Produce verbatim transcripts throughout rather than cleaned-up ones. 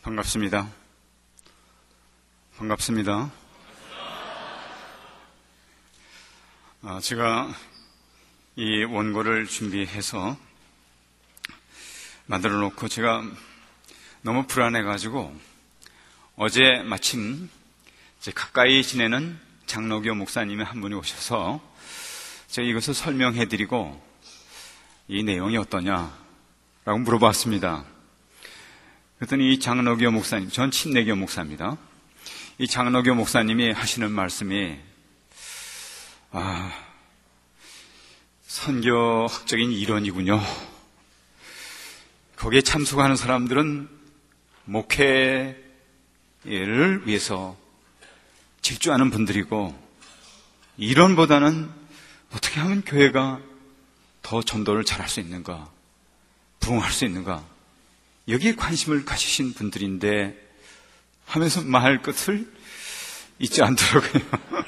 반갑습니다. 반갑습니다. 아, 제가 이 원고를 준비해서 만들어 놓고 제가 너무 불안해가지고 어제 마침 제 가까이 지내는 장로교 목사님이 한 분이 오셔서 제가 이것을 설명해드리고 이 내용이 어떠냐라고 물어봤습니다. 그랬더니 이 장로교 목사님, 전 침례교 목사입니다. 이 장로교 목사님이 하시는 말씀이 아, 선교학적인 이론이군요. 거기에 참석하는 사람들은 목회를 위해서 질주하는 분들이고 이론보다는 어떻게 하면 교회가 더 전도를 잘할 수 있는가, 부흥할 수 있는가, 여기에 관심을 가지신 분들인데 하면서 말 끝을 잊지 않더라고요.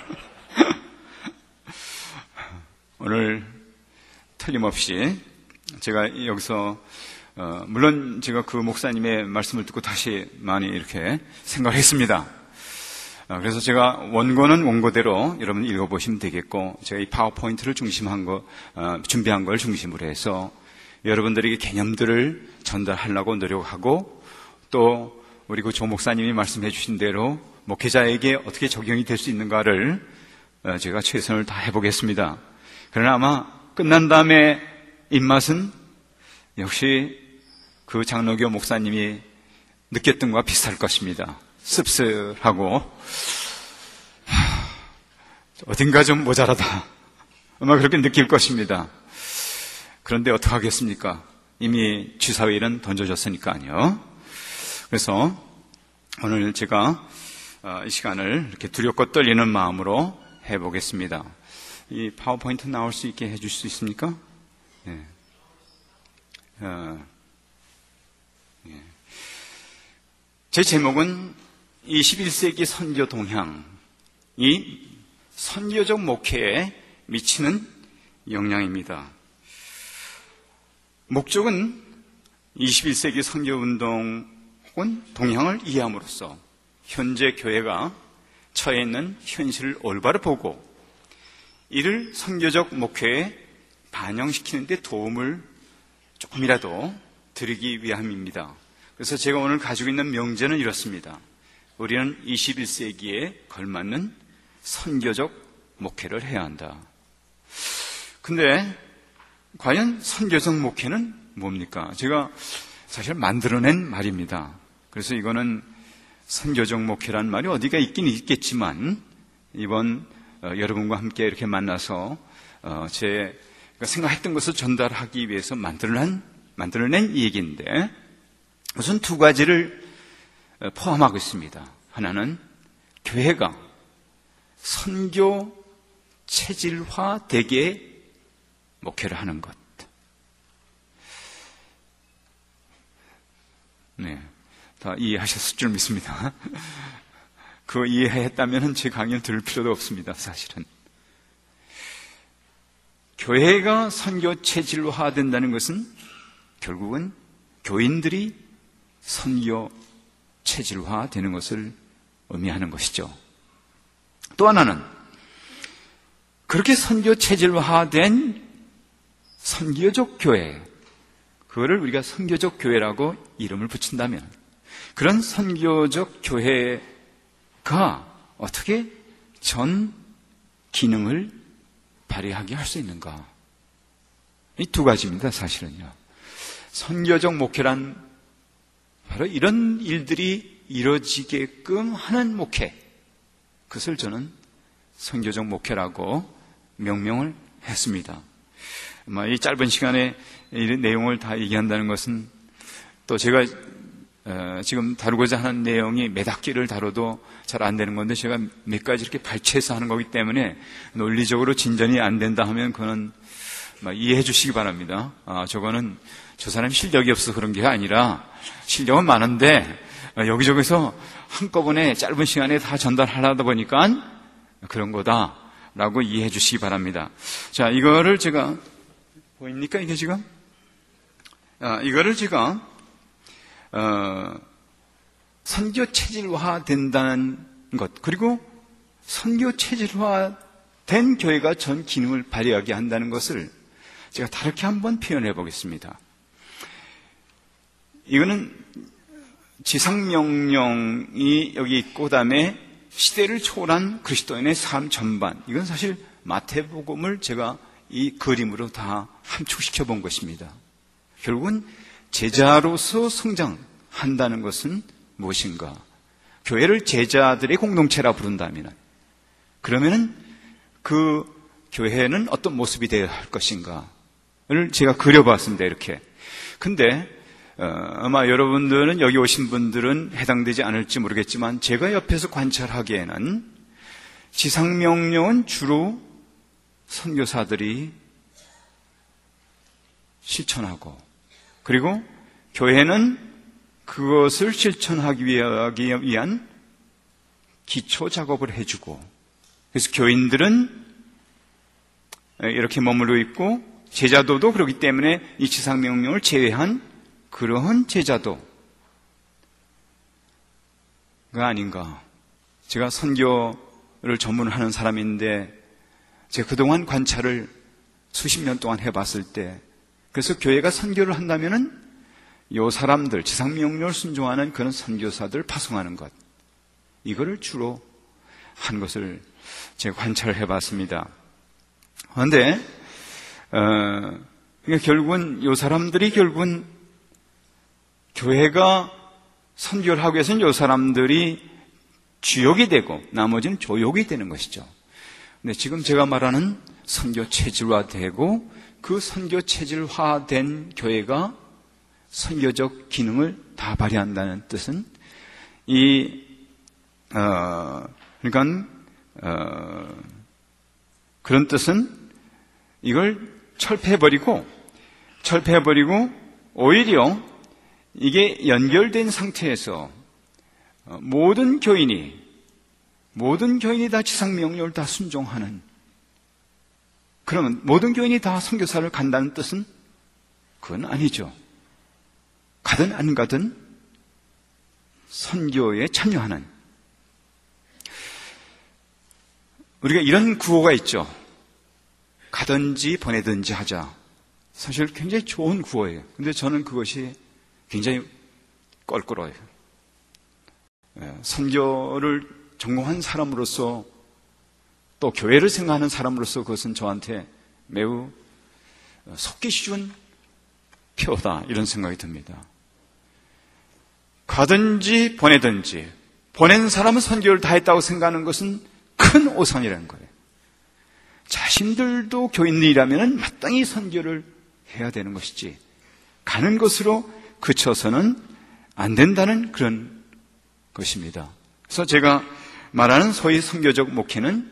오늘 틀림없이 제가 여기서 어, 물론 제가 그 목사님의 말씀을 듣고 다시 많이 이렇게 생각을 했습니다. 어, 그래서 제가 원고는 원고대로 여러분 읽어보시면 되겠고 제가 이 파워포인트를 중심한 거 어, 준비한 걸 중심으로 해서 여러분들에게 개념들을 전달하려고 노력하고 또 우리 그 조 목사님이 말씀해 주신 대로 목회자에게 어떻게 적용이 될 수 있는가를 제가 최선을 다해보겠습니다. 그러나 아마 끝난 다음에 입맛은 역시 그 장로교 목사님이 느꼈던 것과 비슷할 것입니다. 씁쓸하고 하, 어딘가 좀 모자라다 아마 그렇게 느낄 것입니다. 그런데 어떡하겠습니까? 이미 주사위는 던져졌으니까요. 그래서 오늘 제가 이 시간을 이렇게 두렵고 떨리는 마음으로 해보겠습니다. 이 파워포인트 나올 수 있게 해줄 수 있습니까? 네. 어, 예. 제 제목은 이십일 세기 선교 동향, 이 선교적 목회에 미치는 영향입니다. 목적은 이십일 세기 선교운동 혹은 동향을 이해함으로써 현재 교회가 처해 있는 현실을 올바로 보고 이를 선교적 목회에 반영시키는 데 도움을 조금이라도 드리기 위함입니다. 그래서 제가 오늘 가지고 있는 명제는 이렇습니다. 우리는 이십일 세기에 걸맞는 선교적 목회를 해야 한다. 근데 과연 선교적 목회는 뭡니까? 제가 사실 만들어낸 말입니다. 그래서 이거는 선교적 목회라는 말이 어디가 있긴 있겠지만 이번 어, 여러분과 함께 이렇게 만나서 어, 제 생각했던 것을 전달하기 위해서 만들어낸, 만들어낸 이 얘기인데 우선 두 가지를 포함하고 있습니다. 하나는 교회가 선교 체질화 되게 목회를 하는 것. 네, 다 이해하셨을 줄 믿습니다. 그거 이해했다면 제 강의를 들을 필요도 없습니다. 사실은 교회가 선교 체질화 된다는 것은 결국은 교인들이 선교 체질화 되는 것을 의미하는 것이죠. 또 하나는 그렇게 선교 체질화된 선교적 교회, 그거를 우리가 선교적 교회라고 이름을 붙인다면 그런 선교적 교회가 어떻게 전 기능을 발휘하게 할 수 있는가? 이 두 가지입니다. 사실은요. 선교적 목회란 바로 이런 일들이 이루어지게끔 하는 목회, 그것을 저는 선교적 목회라고 명명을 했습니다. 이 짧은 시간에 이 내용을 다 얘기한다는 것은 또 제가 지금 다루고자 하는 내용이 몇 학기를 다뤄도 잘 안 되는 건데 제가 몇 가지 이렇게 발췌해서 하는 거기 때문에 논리적으로 진전이 안 된다 하면 그건 이해해 주시기 바랍니다. 아, 저거는 저 사람이 실력이 없어서 그런 게 아니라 실력은 많은데 여기저기서 한꺼번에 짧은 시간에 다 전달하려다 보니까 그런 거다라고 이해해 주시기 바랍니다. 자, 이거를 제가 보입니까? 이게 지금? 아, 이거를 제가 어, 선교 체질화 된다는 것, 그리고 선교 체질화 된 교회가 전 기능을 발휘하게 한다는 것을 제가 다르게 한번 표현해 보겠습니다. 이거는 지상명령이 여기 있고 그다음에 시대를 초월한 그리스도인의 삶 전반, 이건 사실 마태복음을 제가 이 그림으로 다 함축시켜 본 것입니다. 결국은 제자로서 성장한다는 것은 무엇인가? 교회를 제자들의 공동체라 부른다면 그러면은 그 교회는 어떤 모습이 되어야 할 것인가를 제가 그려봤습니다. 이렇게. 근데 어, 아마 여러분들은 여기 오신 분들은 해당되지 않을지 모르겠지만 제가 옆에서 관찰하기에는 지상명령은 주로 선교사들이 실천하고, 그리고 교회는 그것을 실천하기 위한 기초 작업을 해주고, 그래서 교인들은 이렇게 머물러 있고 제자도도 그렇기 때문에 이 지상명령을 제외한 그러한 제자도가 아닌가. 제가 선교를 전문하는 사람인데 제가 그동안 관찰을 수십 년 동안 해봤을 때, 그래서 교회가 선교를 한다면은 요 사람들, 지상명령을 순종하는 그런 선교사들을 파송하는 것, 이거를 주로 한 것을 제가 관찰을 해봤습니다. 그런데 어, 그러니까 결국은 요 사람들이 결국은 교회가 선교를 하기 위해서는 요 사람들이 주역이 되고 나머지는 조역이 되는 것이죠. 근데 지금 제가 말하는 선교 체질화되고 그 선교 체질화된 교회가 선교적 기능을 다 발휘한다는 뜻은 이 어, 그러니까 어, 그런 뜻은 이걸 철폐해버리고 철폐해버리고 오히려 이게 연결된 상태에서 모든 교인이 모든 교인이 다 지상명령을 다 순종하는, 그러면 모든 교인이 다 선교사를 간다는 뜻은 그건 아니죠. 가든 안 가든 선교에 참여하는, 우리가 이런 구호가 있죠. 가든지 보내든지 하자. 사실 굉장히 좋은 구호예요. 근데 저는 그것이 굉장히 껄끄러워요. 선교를 전공한 사람으로서 또 교회를 생각하는 사람으로서 그것은 저한테 매우 속기 쉬운 표다, 이런 생각이 듭니다. 가든지 보내든지, 보낸 사람은 선교를 다 했다고 생각하는 것은 큰 오산이라는 거예요. 자신들도 교인들이라면 마땅히 선교를 해야 되는 것이지 가는 것으로 그쳐서는 안 된다는 그런 것입니다. 그래서 제가 말하는 소위 선교적 목회는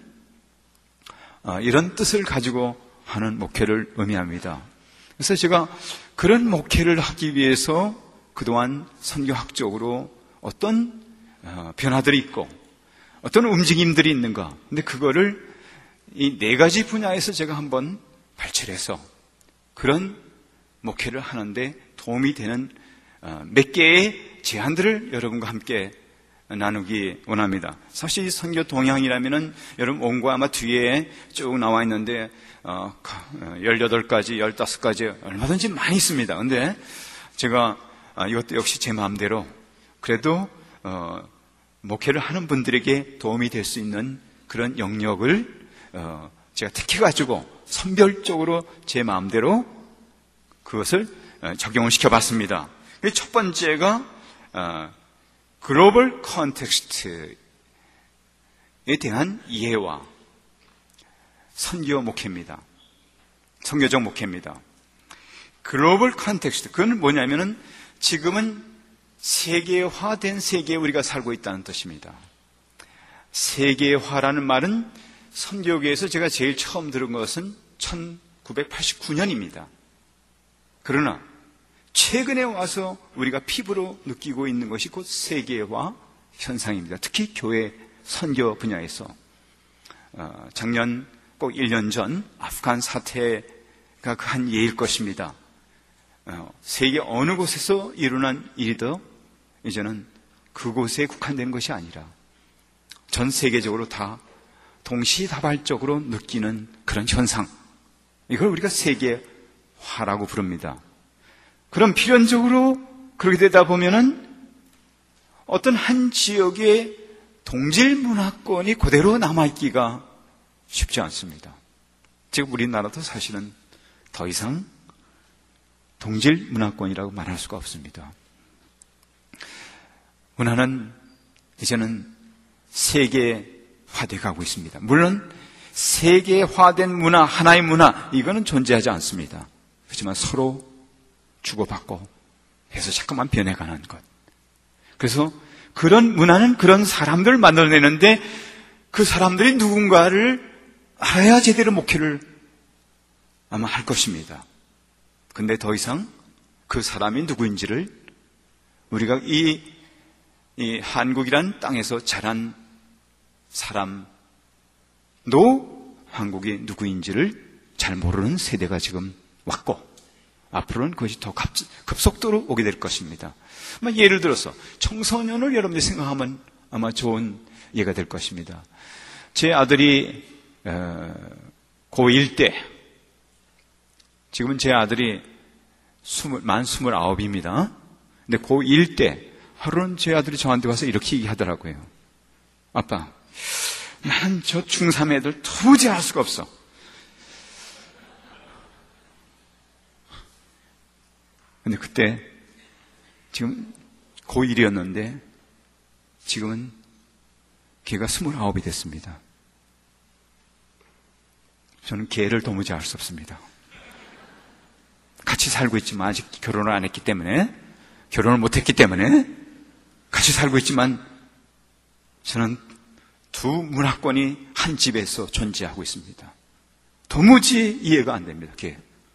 이런 뜻을 가지고 하는 목회를 의미합니다. 그래서 제가 그런 목회를 하기 위해서 그동안 선교학적으로 어떤 변화들이 있고 어떤 움직임들이 있는가, 근데 그거를 이 네 가지 분야에서 제가 한번 발췌해서 그런 목회를 하는데 도움이 되는 몇 개의 제안들을 여러분과 함께 나누기 원합니다. 사실 선교 동향이라면은 여러분 원고 아마 뒤에 쭉 나와 있는데 어, 열여덟 가지, 열다섯 가지 얼마든지 많이 있습니다. 근데 제가 이것도 역시 제 마음대로 그래도 어, 목회를 하는 분들에게 도움이 될 수 있는 그런 영역을 어, 제가 택해가지고 선별적으로 제 마음대로 그것을 적용을 시켜봤습니다. 첫 번째가 어, 글로벌 컨텍스트에 대한 이해와 선교 목회입니다. 선교적 목회입니다. 글로벌 컨텍스트, 그건 뭐냐면은 지금은 세계화된 세계에 우리가 살고 있다는 뜻입니다. 세계화라는 말은 선교계에서 제가 제일 처음 들은 것은 천구백팔십구 년입니다. 그러나 최근에 와서 우리가 피부로 느끼고 있는 것이 곧 세계화 현상입니다. 특히 교회 선교 분야에서 어, 작년 꼭 일 년 전 아프간 사태가 그 한 예일 것입니다. 어, 세계 어느 곳에서 일어난 일이더 이제는 그곳에 국한되는 것이 아니라 전 세계적으로 다 동시다발적으로 느끼는 그런 현상, 이걸 우리가 세계화라고 부릅니다. 그럼 필연적으로 그렇게 되다 보면은 어떤 한 지역의 동질 문화권이 그대로 남아있기가 쉽지 않습니다. 지금 우리나라도 사실은 더 이상 동질 문화권이라고 말할 수가 없습니다. 문화는 이제는 세계화되어 가고 있습니다. 물론 세계화된 문화, 하나의 문화, 이거는 존재하지 않습니다. 그렇지만 서로 주고받고 해서 자꾸만 변해가는 것. 그래서 그런 문화는 그런 사람들을 만들어내는데 그 사람들이 누군가를 알아야 제대로 목회를 아마 할 것입니다. 근데 더 이상 그 사람이 누구인지를 우리가 이, 이 한국이란 땅에서 자란 사람도 한국이 누구인지를 잘 모르는 세대가 지금 왔고 앞으로는 그것이 더 급속도로 오게 될 것입니다. 예를 들어서 청소년을 여러분들이 생각하면 아마 좋은 예가 될 것입니다. 제 아들이 고일 때, 지금은 제 아들이 만 스물아홉입니다. 근데 고일 때 하루는 제 아들이 저한테 와서 이렇게 얘기하더라고요. 아빠, 난 저 중삼 애들 도무지 알 수가 없어. 근데 그때 지금 고일이었는데 지금은 걔가 스물아홉이 됐습니다. 저는 걔를 도무지 알 수 없습니다. 같이 살고 있지만 아직 결혼을 안 했기 때문에, 결혼을 못 했기 때문에 같이 살고 있지만 저는 두 문화권이 한 집에서 존재하고 있습니다. 도무지 이해가 안 됩니다. 걔.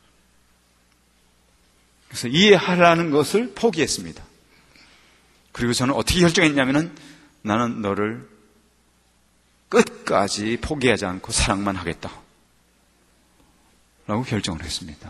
그래서 이해하라는 것을 포기했습니다. 그리고 저는 어떻게 결정했냐면은 나는 너를 끝까지 포기하지 않고 사랑만 하겠다 라고 결정을 했습니다.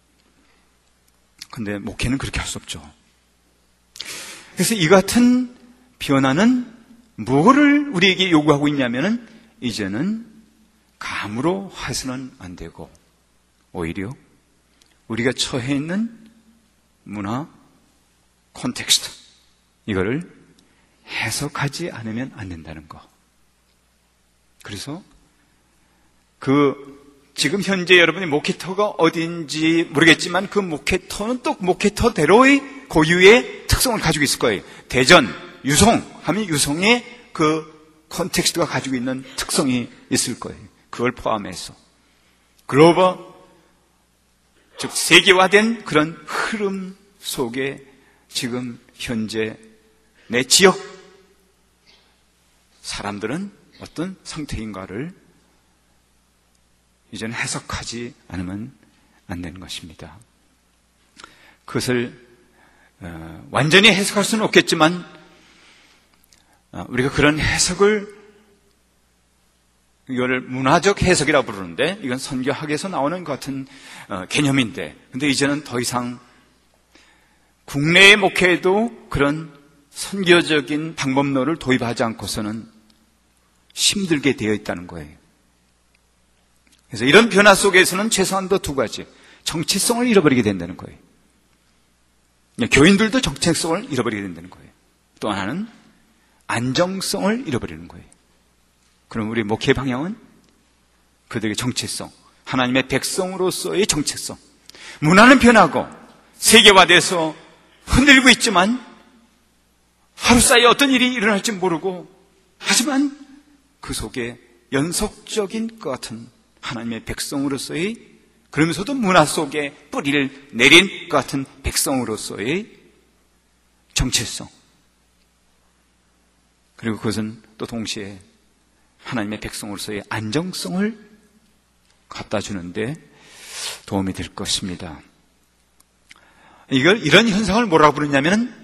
근데 목회는 그렇게 할 수 없죠. 그래서 이 같은 변화는 뭐를 우리에게 요구하고 있냐면은 이제는 감으로 해서는 안 되고 오히려 우리가 처해 있는 문화 콘텍스트, 이거를 해석하지 않으면 안 된다는 거. 그래서 그 지금 현재 여러분의 목회터가 어딘지 모르겠지만 그 목회터는 또 목회터대로의 고유의 특성을 가지고 있을 거예요. 대전, 유송 하면 유송의 그 콘텍스트가 가지고 있는 특성이 있을 거예요. 그걸 포함해서 글로벌, 즉 세계화된 그런 흐름 속에 지금 현재 내 지역 사람들은 어떤 상태인가를 이제는 해석하지 않으면 안 되는 것입니다. 그것을 어, 완전히 해석할 수는 없겠지만 어, 우리가 그런 해석을, 이거를 문화적 해석이라고 부르는데 이건 선교학에서 나오는 같은 어, 개념인데, 근데 이제는 더 이상 국내의 목회에도 그런 선교적인 방법론을 도입하지 않고서는 힘들게 되어 있다는 거예요. 그래서 이런 변화 속에서는 최소한도 두 가지, 정체성을 잃어버리게 된다는 거예요. 교인들도 정체성을 잃어버리게 된다는 거예요. 또 하나는 안정성을 잃어버리는 거예요. 그럼 우리 목회 방향은 그들의 정체성, 하나님의 백성으로서의 정체성. 문화는 변하고 세계화돼서 흔들리고 있지만 하루 사이에 어떤 일이 일어날지 모르고, 하지만 그 속에 연속적인 것 같은 하나님의 백성으로서의, 그러면서도 문화 속에 뿌리를 내린 것 같은 백성으로서의 정체성, 그리고 그것은 또 동시에 하나님의 백성으로서의 안정성을 갖다 주는데 도움이 될 것입니다. 이걸, 이런 현상을 뭐라고 부르냐면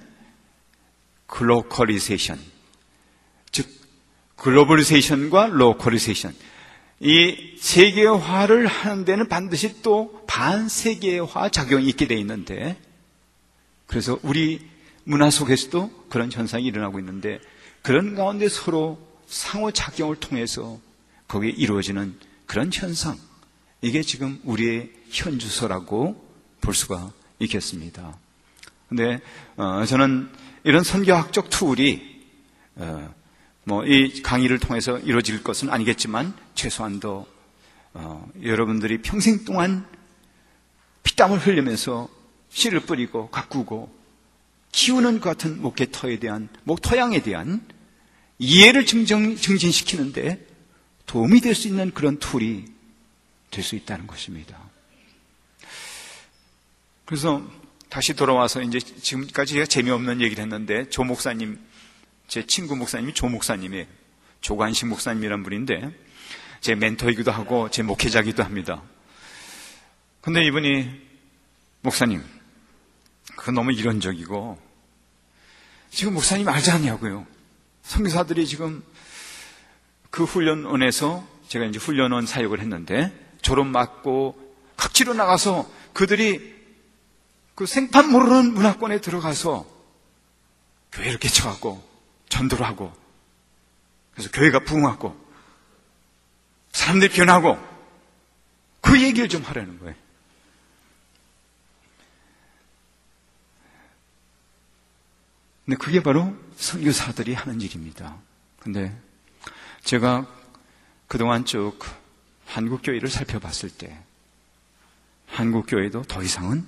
글로컬리제이션, 즉 글로벌리제이션과 로컬리제이션. 이 세계화를 하는 데는 반드시 또 반세계화 작용이 있게 돼 있는데, 그래서 우리 문화 속에서도 그런 현상이 일어나고 있는데, 그런 가운데 서로 상호작용을 통해서 거기에 이루어지는 그런 현상, 이게 지금 우리의 현주소라고 볼 수가 있겠습니다. 근데 어, 저는 이런 선교학적 툴이 어, 뭐 이 강의를 통해서 이루어질 것은 아니겠지만, 최소한도 어, 여러분들이 평생 동안 피땀을 흘리면서 씨를 뿌리고 가꾸고 키우는 것 같은 목회터에 대한, 목토양에 대한 이해를 증정, 증진시키는데 도움이 될 수 있는 그런 툴이 될 수 있다는 것입니다. 그래서 다시 돌아와서 이제 지금까지 제가 재미없는 얘기를 했는데, 조 목사님, 제 친구 목사님이 조 목사님이에요. 조관식 목사님이란 분인데 제 멘토이기도 하고 제 목회자이기도 합니다. 근데 이분이, 목사님, 그건 너무 이론적이고 지금 목사님 알지 않냐고요. 선교사들이 지금 그 훈련원에서, 제가 이제 훈련원 사역을 했는데, 졸업 맞고 각지로 나가서 그들이 그 생판 모르는 문화권에 들어가서 교회를 개척하고 전도를 하고, 그래서 교회가 부흥하고 사람들이 변하고, 그 얘기를 좀 하라는 거예요. 근데 그게 바로 선교사들이 하는 일입니다. 근데 제가 그동안 쭉 한국교회를 살펴봤을 때, 한국교회도 더 이상은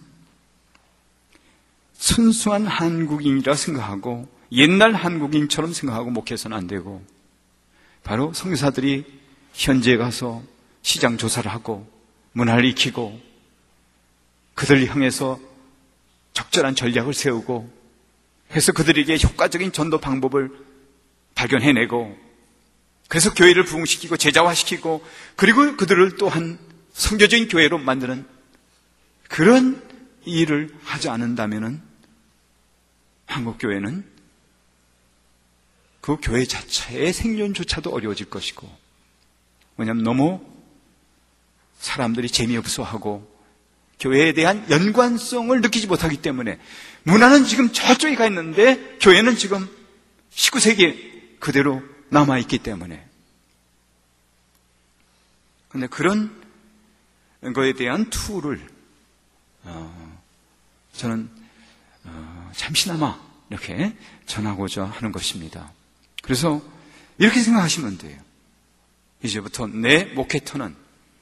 순수한 한국인이라 생각하고 옛날 한국인처럼 생각하고 목회해서는 안 되고, 바로 선교사들이 현지에 가서 시장 조사를 하고 문화를 익히고 그들을 향해서 적절한 전략을 세우고 해서 그들에게 효과적인 전도 방법을 발견해내고, 그래서 교회를 부흥시키고 제자화시키고, 그리고 그들을 또한 선교적인 교회로 만드는 그런 일을 하지 않는다면은 한국교회는 그 교회 자체의 생존조차도 어려워질 것이고, 왜냐하면 너무 사람들이 재미없어하고 교회에 대한 연관성을 느끼지 못하기 때문에, 문화는 지금 저쪽에 가 있는데 교회는 지금 십구 세기에 그대로 남아있기 때문에. 그런데 그런 거에 대한 툴을 어, 저는 어, 잠시나마 이렇게 전하고자 하는 것입니다. 그래서 이렇게 생각하시면 돼요. 이제부터 내 목회터는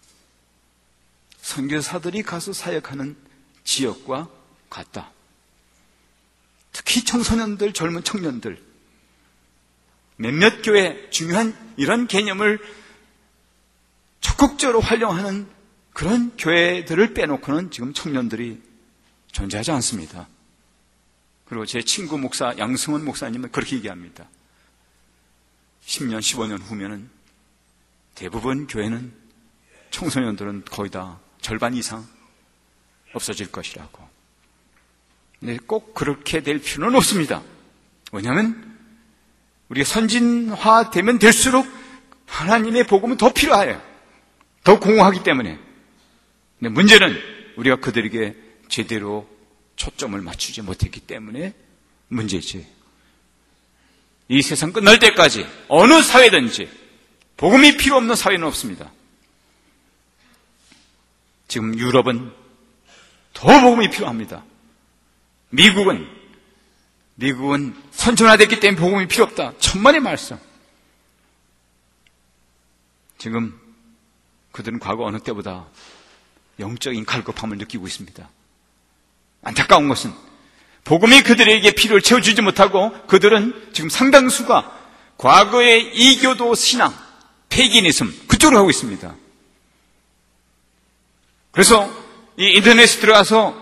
선교사들이 가서 사역하는 지역과 같다. 특히 청소년들, 젊은 청년들, 몇몇 교회 중요한 이런 개념을 적극적으로 활용하는 그런 교회들을 빼놓고는 지금 청년들이 존재하지 않습니다. 그리고 제 친구 목사 양승원 목사님은 그렇게 얘기합니다. 십 년, 십오 년 후면은 대부분 교회는 청소년들은 거의 다 절반 이상 없어질 것이라고. 근데 꼭 그렇게 될 필요는 없습니다. 왜냐하면 우리가 선진화되면 될수록 하나님의 복음은 더 필요해요. 더 공허하기 때문에. 근데 문제는 우리가 그들에게 제대로 초점을 맞추지 못했기 때문에 문제지. 이 세상 끝날 때까지 어느 사회든지 복음이 필요 없는 사회는 없습니다. 지금 유럽은 더 복음이 필요합니다. 미국은 미국은 선진화됐기 때문에 복음이 필요 없다. 천만의 말씀. 지금 그들은 과거 어느 때보다 영적인 갈급함을 느끼고 있습니다. 안타까운 것은 복음이 그들에게 필요를 채워주지 못하고 그들은 지금 상당수가 과거의 이교도 신앙, 페기니즘 그쪽으로 가고 있습니다. 그래서 이 인터넷에 들어가서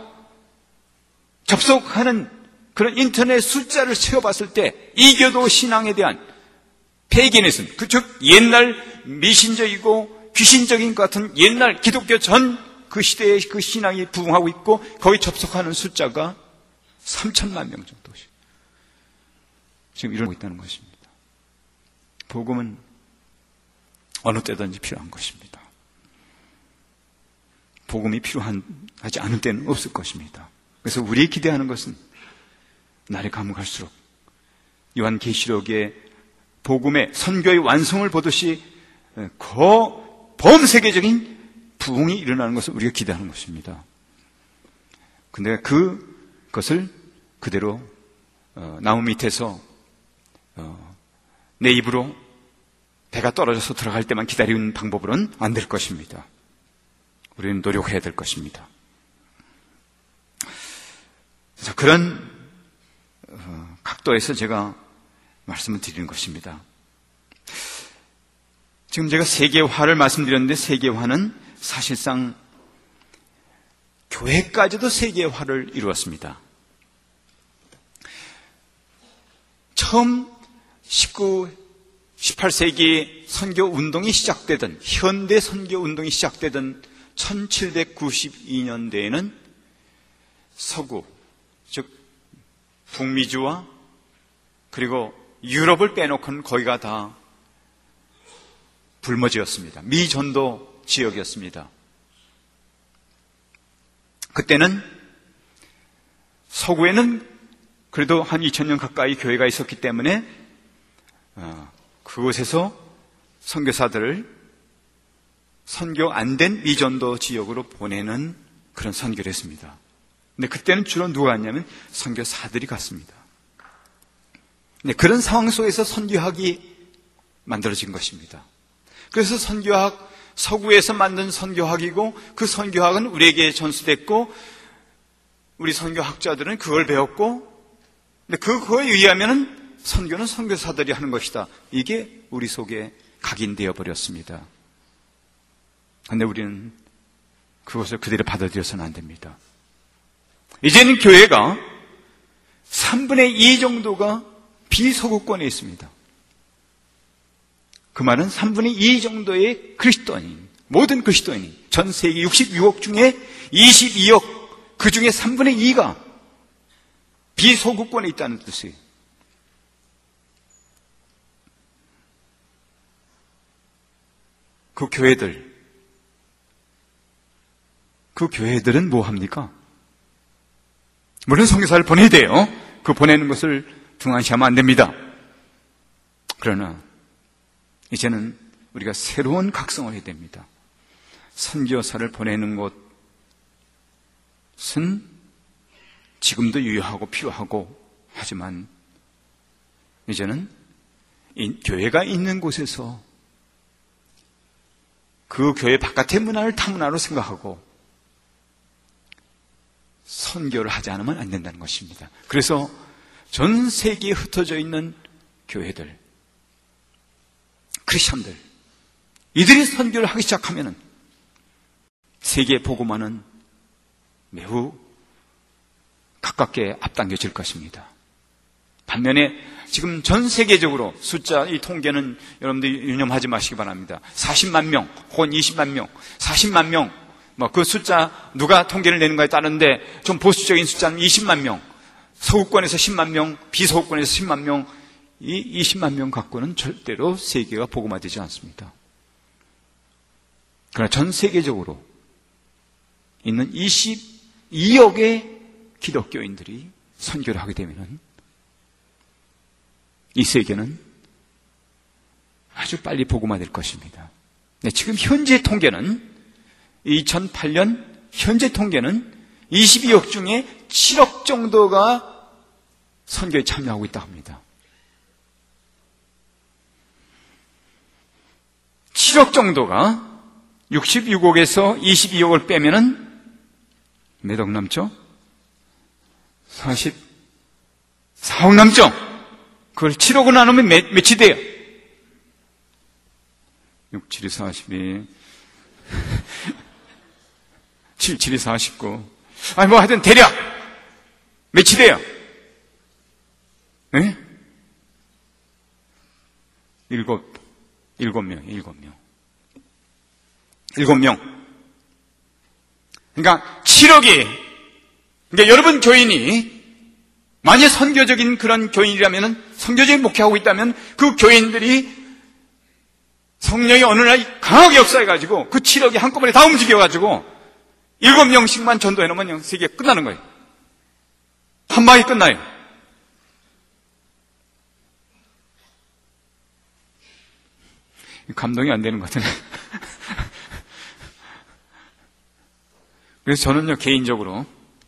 접속하는 그런 인터넷 숫자를 세어봤을 때 이교도 신앙에 대한 페기니즘, 즉 옛날 미신적이고 귀신적인 것 같은 옛날 기독교 전 그 시대의 그 신앙이 부흥하고 있고 거기 접속하는 숫자가 삼천만 명 정도씩 지금 이러고 있다는 것입니다. 복음은 어느 때든지 필요한 것입니다. 복음이 필요하지 않은 때는 없을 것입니다. 그래서 우리 기대하는 것은 날이 가면 갈수록 요한계시록의 복음의 선교의 완성을 보듯이 거 범세계적인 부흥이 일어나는 것을 우리가 기대하는 것입니다. 근데 그것을 그대로 어, 나무 밑에서 어, 내 입으로 배가 떨어져서 들어갈 때만 기다리는 방법으로는 안 될 것입니다. 우리는 노력해야 될 것입니다. 자, 그런 어, 각도에서 제가 말씀을 드리는 것입니다. 지금 제가 세계화를 말씀드렸는데 세계화는 사실상 교회까지도 세계화를 이루었습니다. 처음 십구, 십팔 세기 선교 운동이 시작되던, 현대 선교 운동이 시작되던 천칠백구십이 년대에는 서구, 즉 북미주와 그리고 유럽을 빼놓고는 거기가 다 불모지였습니다. 미전도 지역이었습니다. 그때는 서구에는 그래도 한 이천 년 가까이 교회가 있었기 때문에 그곳에서 선교사들을 선교 안 된 미전도 지역으로 보내는 그런 선교를 했습니다. 근데 그때는 주로 누가 갔냐면 선교사들이 갔습니다. 네, 그런 상황 속에서 선교학이 만들어진 것입니다. 그래서 선교학, 서구에서 만든 선교학이고 그 선교학은 우리에게 전수됐고 우리 선교학자들은 그걸 배웠고 근데 그거에 의하면 선교는 선교사들이 하는 것이다. 이게 우리 속에 각인되어 버렸습니다. 그런데 우리는 그것을 그대로 받아들여서는 안 됩니다. 이제는 교회가 삼분의 이 정도가 비서구권에 있습니다. 그 말은 삼분의 이 정도의 그리스도인, 모든 그리스도인이 전 세계 육십육억 중에 이십이억, 그 중에 삼분의 이가 비소구권에 있다는 뜻이에요. 그 교회들, 그 교회들은 뭐 합니까? 물론 선교사를 보내야 돼요. 그 보내는 것을 등한시하면 안 됩니다. 그러나 이제는 우리가 새로운 각성을 해야 됩니다. 선교사를 보내는 것은 지금도 유효하고 필요하고 하지만 이제는 이 교회가 있는 곳에서 그 교회 바깥의 문화를 타문화로 생각하고 선교를 하지 않으면 안 된다는 것입니다. 그래서 전 세계에 흩어져 있는 교회들, 크리스천들, 이들이 선교를 하기 시작하면 세계 복음화는 매우 가깝게 앞당겨질 것입니다. 반면에 지금 전 세계적으로 숫자, 이 통계는 여러분들이 유념하지 마시기 바랍니다. 사십만 명, 혹은 이십만 명, 사십만 명, 뭐 그 숫자 누가 통계를 내는가에 따른데 좀 보수적인 숫자는 이십만 명, 서구권에서 십만 명, 비서구권에서 십만 명, 이 이십만 명 갖고는 절대로 세계가 복음화되지 않습니다. 그러나 전 세계적으로 있는 이십이억의 기독교인들이 선교를 하게 되면 이 세계는 아주 빨리 복음화될 것입니다. 네, 지금 현재 통계는 이천팔 년 현재 통계는 이십이억 중에 칠억 정도가 선교에 참여하고 있다고 합니다. 칠억 정도가 육십육억에서 이십이억을 빼면은 몇 억 남죠? 사십사억 남죠? 그걸 칠억으로 나누면 몇, 몇이 돼요? 육, 칠이 사십이, 칠, 칠이 사십구. 아니, 뭐 하여튼 대략 몇이 돼요? 네? 일곱, 일곱 명, 일곱 명. 일곱 명. 그러니까 칠억이, 그러니까 여러분 교인이 만약 선교적인 그런 교인이라면, 선교적인 목회하고 있다면 그 교인들이 성령이 어느 날 강하게 역사해가지고 그 칠억이 한꺼번에 다 움직여가지고 일곱 명씩만 전도해놓으면 세계가 끝나는 거예요. 한 방에 끝나요. 감동이 안 되는 것 같은데. 그래서 저는요, 개인적으로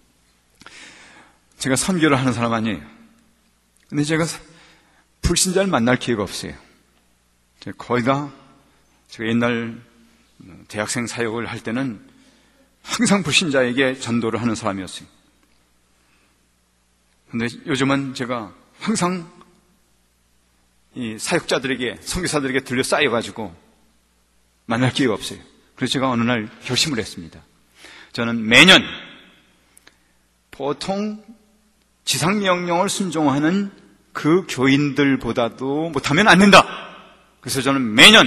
제가 선교를 하는 사람 아니에요. 근데 제가 불신자를 만날 기회가 없어요. 제가 거의 다 제가 옛날 대학생 사역을 할 때는 항상 불신자에게 전도를 하는 사람이었어요. 근데 요즘은 제가 항상 이 사역자들에게, 선교사들에게 둘러싸여가지고 만날 기회가 없어요. 그래서 제가 어느 날 결심을 했습니다. 저는 매년 보통 지상명령을 순종하는 그 교인들보다도 못하면 안 된다. 그래서 저는 매년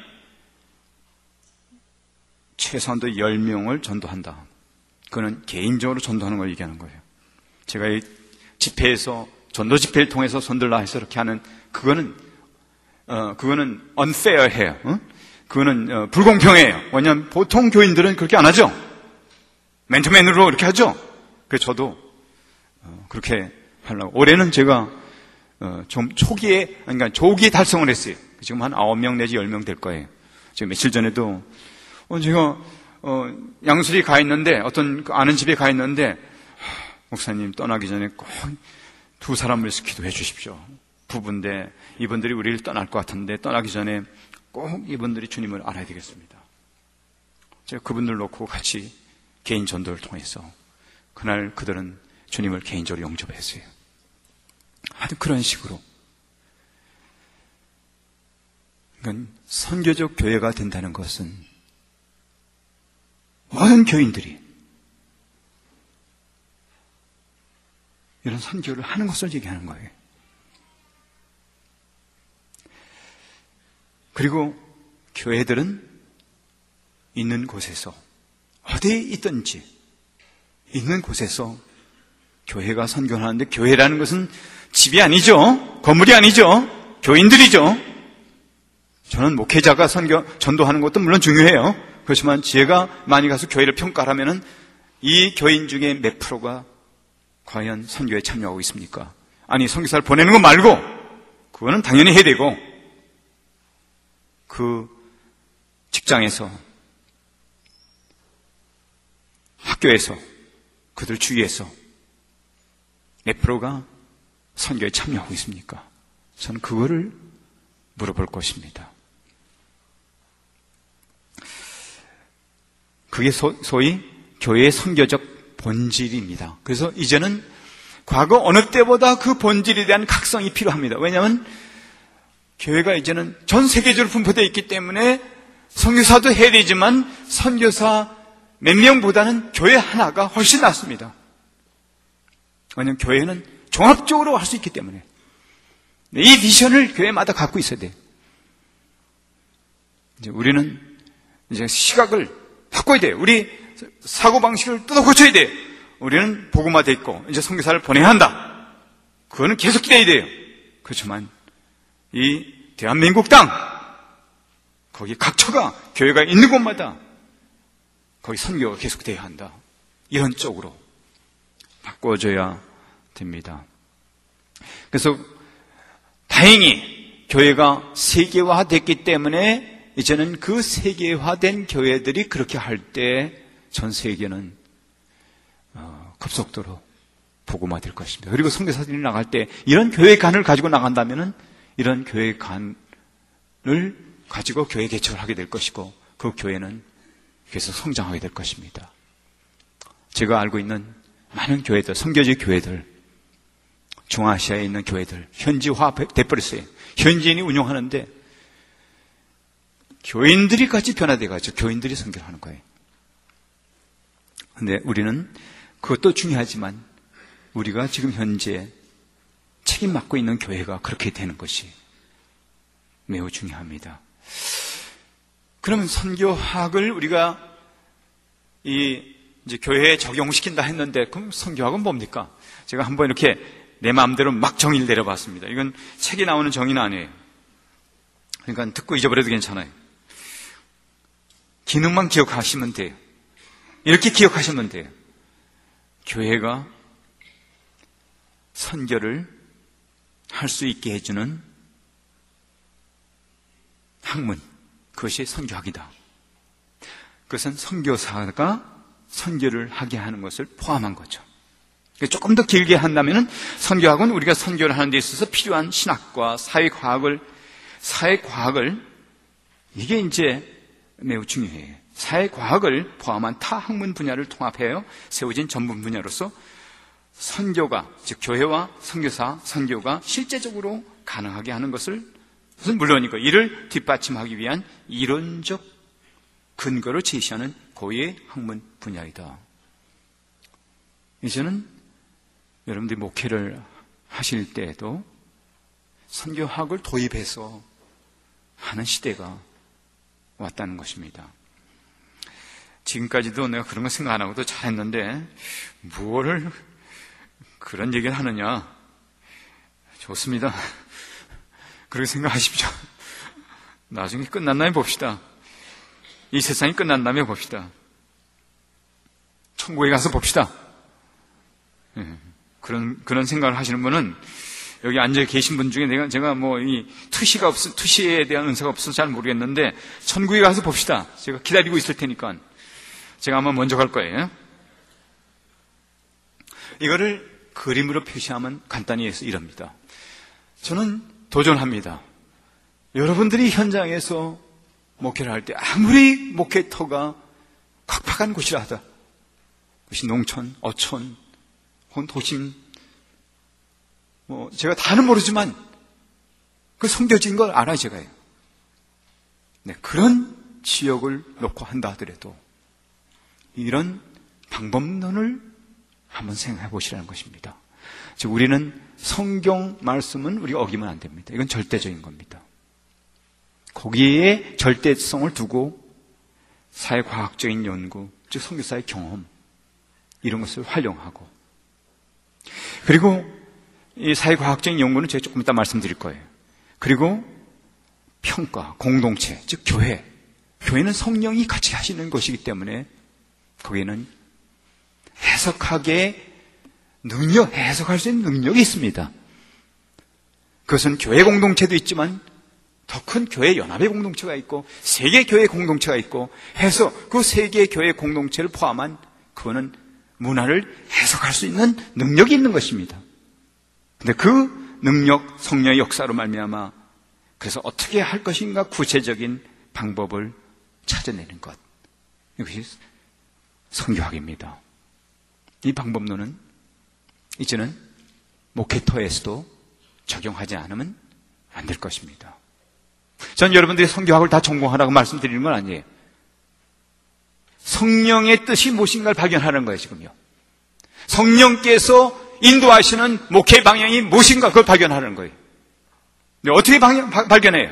최소한도 열 명을 전도한다. 그거는 개인적으로 전도하는 걸 얘기하는 거예요. 제가 이 집회에서, 전도 집회를 통해서 선들라 해서 이렇게 하는, 그거는, 어, 그거는 unfair해요. 어? 그거는, 어, 불공평해요. 왜냐하면 보통 교인들은 그렇게 안 하죠. 맨투맨으로 이렇게 하죠. 그래서 저도, 어, 그렇게 하려고. 올해는 제가, 어, 좀 초기에, 그러니까 조기에 달성을 했어요. 지금 한 아홉 명 내지 열 명 될 거예요. 지금 며칠 전에도, 어, 제가, 어, 양수리 가 있는데, 어떤 아는 집에 가 있는데, 목사님 떠나기 전에 꼭 두 사람을 위해서 기도해 주십시오. 부부인데 이분들이 우리를 떠날 것 같은데 떠나기 전에 꼭 이분들이 주님을 알아야 되겠습니다. 제가 그분들 놓고 같이 개인 전도를 통해서 그날 그들은 주님을 개인적으로 영접했어요. 하여튼 그런 식으로 그러니까 선교적 교회가 된다는 것은 모든 교인들이 이런 선교를 하는 것을 얘기하는 거예요. 그리고 교회들은 있는 곳에서 어디에 있든지 있는 곳에서 교회가 선교를 하는데 교회라는 것은 집이 아니죠. 건물이 아니죠. 교인들이죠. 저는 목회자가 선교, 전도하는 것도 물론 중요해요. 그렇지만 제가 많이 가서 교회를 평가하면은 이 교인 중에 몇 프로가 과연 선교에 참여하고 있습니까? 아니, 선교사를 보내는 거 말고 그거는 당연히 해야 되고 그 직장에서 학교에서 그들 주위에서 몇 프로가 선교에 참여하고 있습니까? 저는 그거를 물어볼 것입니다. 그게 소, 소위 교회의 선교적 본질입니다. 그래서 이제는 과거 어느 때보다 그 본질에 대한 각성이 필요합니다. 왜냐하면 교회가 이제는 전 세계적으로 분포되어 있기 때문에 선교사도 해야 되지만 선교사 몇 명보다는 교회 하나가 훨씬 낫습니다. 왜냐하면 교회는 종합적으로 할 수 있기 때문에 이 비전을 교회마다 갖고 있어야 돼요. 이제 우리는 이제 시각을 바꿔야 돼요. 우리 사고방식을 뜯어 고쳐야 돼요. 우리는 복음화되어 있고 이제 선교사를 보내야 한다. 그거는 계속 기대야 돼요. 그렇지만 이 대한민국 땅 거기 각처가 교회가 있는 곳마다 거기 선교가 계속돼야 한다. 이런 쪽으로 바꿔줘야 됩니다. 그래서 다행히 교회가 세계화됐기 때문에 이제는 그 세계화된 교회들이 그렇게 할 때 전 세계는 급속도로 복음화될 것입니다. 그리고 선교사들이 나갈 때 이런 교회관을 가지고 나간다면은 이런 교회관을 가지고 교회 개척을 하게 될 것이고 그 교회는 계속 성장하게 될 것입니다. 제가 알고 있는 많은 교회들, 선교지 교회들, 중아시아에 있는 교회들 현지화 돼버렸어요. 현지인이 운영하는데 교인들이 같이 변화돼가지고 교인들이 선교를 하는 거예요. 근데 우리는 그것도 중요하지만 우리가 지금 현재 책임 맡고 있는 교회가 그렇게 되는 것이 매우 중요합니다. 그러면 선교학을 우리가 이 이제 교회에 적용시킨다 했는데 그럼 선교학은 뭡니까? 제가 한번 이렇게 내 마음대로 막 정의를 내려봤습니다. 이건 책에 나오는 정의는 아니에요. 그러니까 듣고 잊어버려도 괜찮아요. 기능만 기억하시면 돼요. 이렇게 기억하시면 돼요. 교회가 선교를 할 수 있게 해주는 학문, 그것이 선교학이다. 그것은 선교사가 선교를 하게 하는 것을 포함한 거죠. 조금 더 길게 한다면 선교학은 우리가 선교를 하는 데 있어서 필요한 신학과 사회과학을 사회과학을 이게 이제 매우 중요해요. 사회과학을 포함한 타 학문 분야를 통합하여 세워진 전문 분야로서 선교가, 즉 교회와 선교사, 선교가 실제적으로 가능하게 하는 것을 물론이고 이를 뒷받침하기 위한 이론적 근거를 제시하는 고유의 학문 분야이다. 이제는 여러분들이 목회를 하실 때에도 선교학을 도입해서 하는 시대가 왔다는 것입니다. 지금까지도 내가 그런 거 생각 안 하고도 잘했는데 무엇을 그런 얘기를 하느냐. 좋습니다. 그렇게 생각하십시오. 나중에 끝난 다음에 봅시다. 이 세상이 끝난 다음에 봅시다. 천국에 가서 봅시다. 예, 그런 그런 생각을 하시는 분은 여기 앉아 계신 분 중에 내가 제가 뭐 이 투시가 없어 투시에 대한 은사가 없어서 잘 모르겠는데 천국에 가서 봅시다. 제가 기다리고 있을 테니까 제가 아마 먼저 갈 거예요. 이거를 그림으로 표시하면 간단히 해서 이럽니다. 저는 도전합니다. 여러분들이 현장에서 목회를 할 때 아무리 목회터가 팍팍한 곳이라 하다. 그것이 농촌, 어촌, 혹은 도심, 뭐 제가 다는 모르지만 그 섬겨진 걸 알아요, 제가요. 네, 그런 지역을 놓고 한다 하더라도 이런 방법론을 한번 생각해 보시라는 것입니다. 즉 우리는 성경 말씀은 우리가 어기면 안 됩니다. 이건 절대적인 겁니다. 거기에 절대성을 두고 사회과학적인 연구, 즉 선교사의 경험 이런 것을 활용하고 그리고 이 사회과학적인 연구는 제가 조금 이따 말씀드릴 거예요. 그리고 평가, 공동체, 즉 교회 교회는 성령이 같이 하시는 것이기 때문에 거기에는 해석하게 능력, 해석할 수 있는 능력이 있습니다. 그것은 교회 공동체도 있지만 더 큰 교회 연합의 공동체가 있고 세계 교회 공동체가 있고 해서 그 세계 교회 공동체를 포함한 그거는 문화를 해석할 수 있는 능력이 있는 것입니다. 근데 그 능력, 성령의 역사로 말미암아 그래서 어떻게 할 것인가 구체적인 방법을 찾아내는 것. 이것이 선교학입니다. 이 방법론은 이제는 목회터에서도 적용하지 않으면 안 될 것입니다. 전 여러분들이 선교학을 다 전공하라고 말씀드리는 건 아니에요. 성령의 뜻이 무엇인가를 발견하는 거예요, 지금요. 성령께서 인도하시는 목회 방향이 무엇인가 그걸 발견하는 거예요. 근데 어떻게 방향, 바, 발견해요?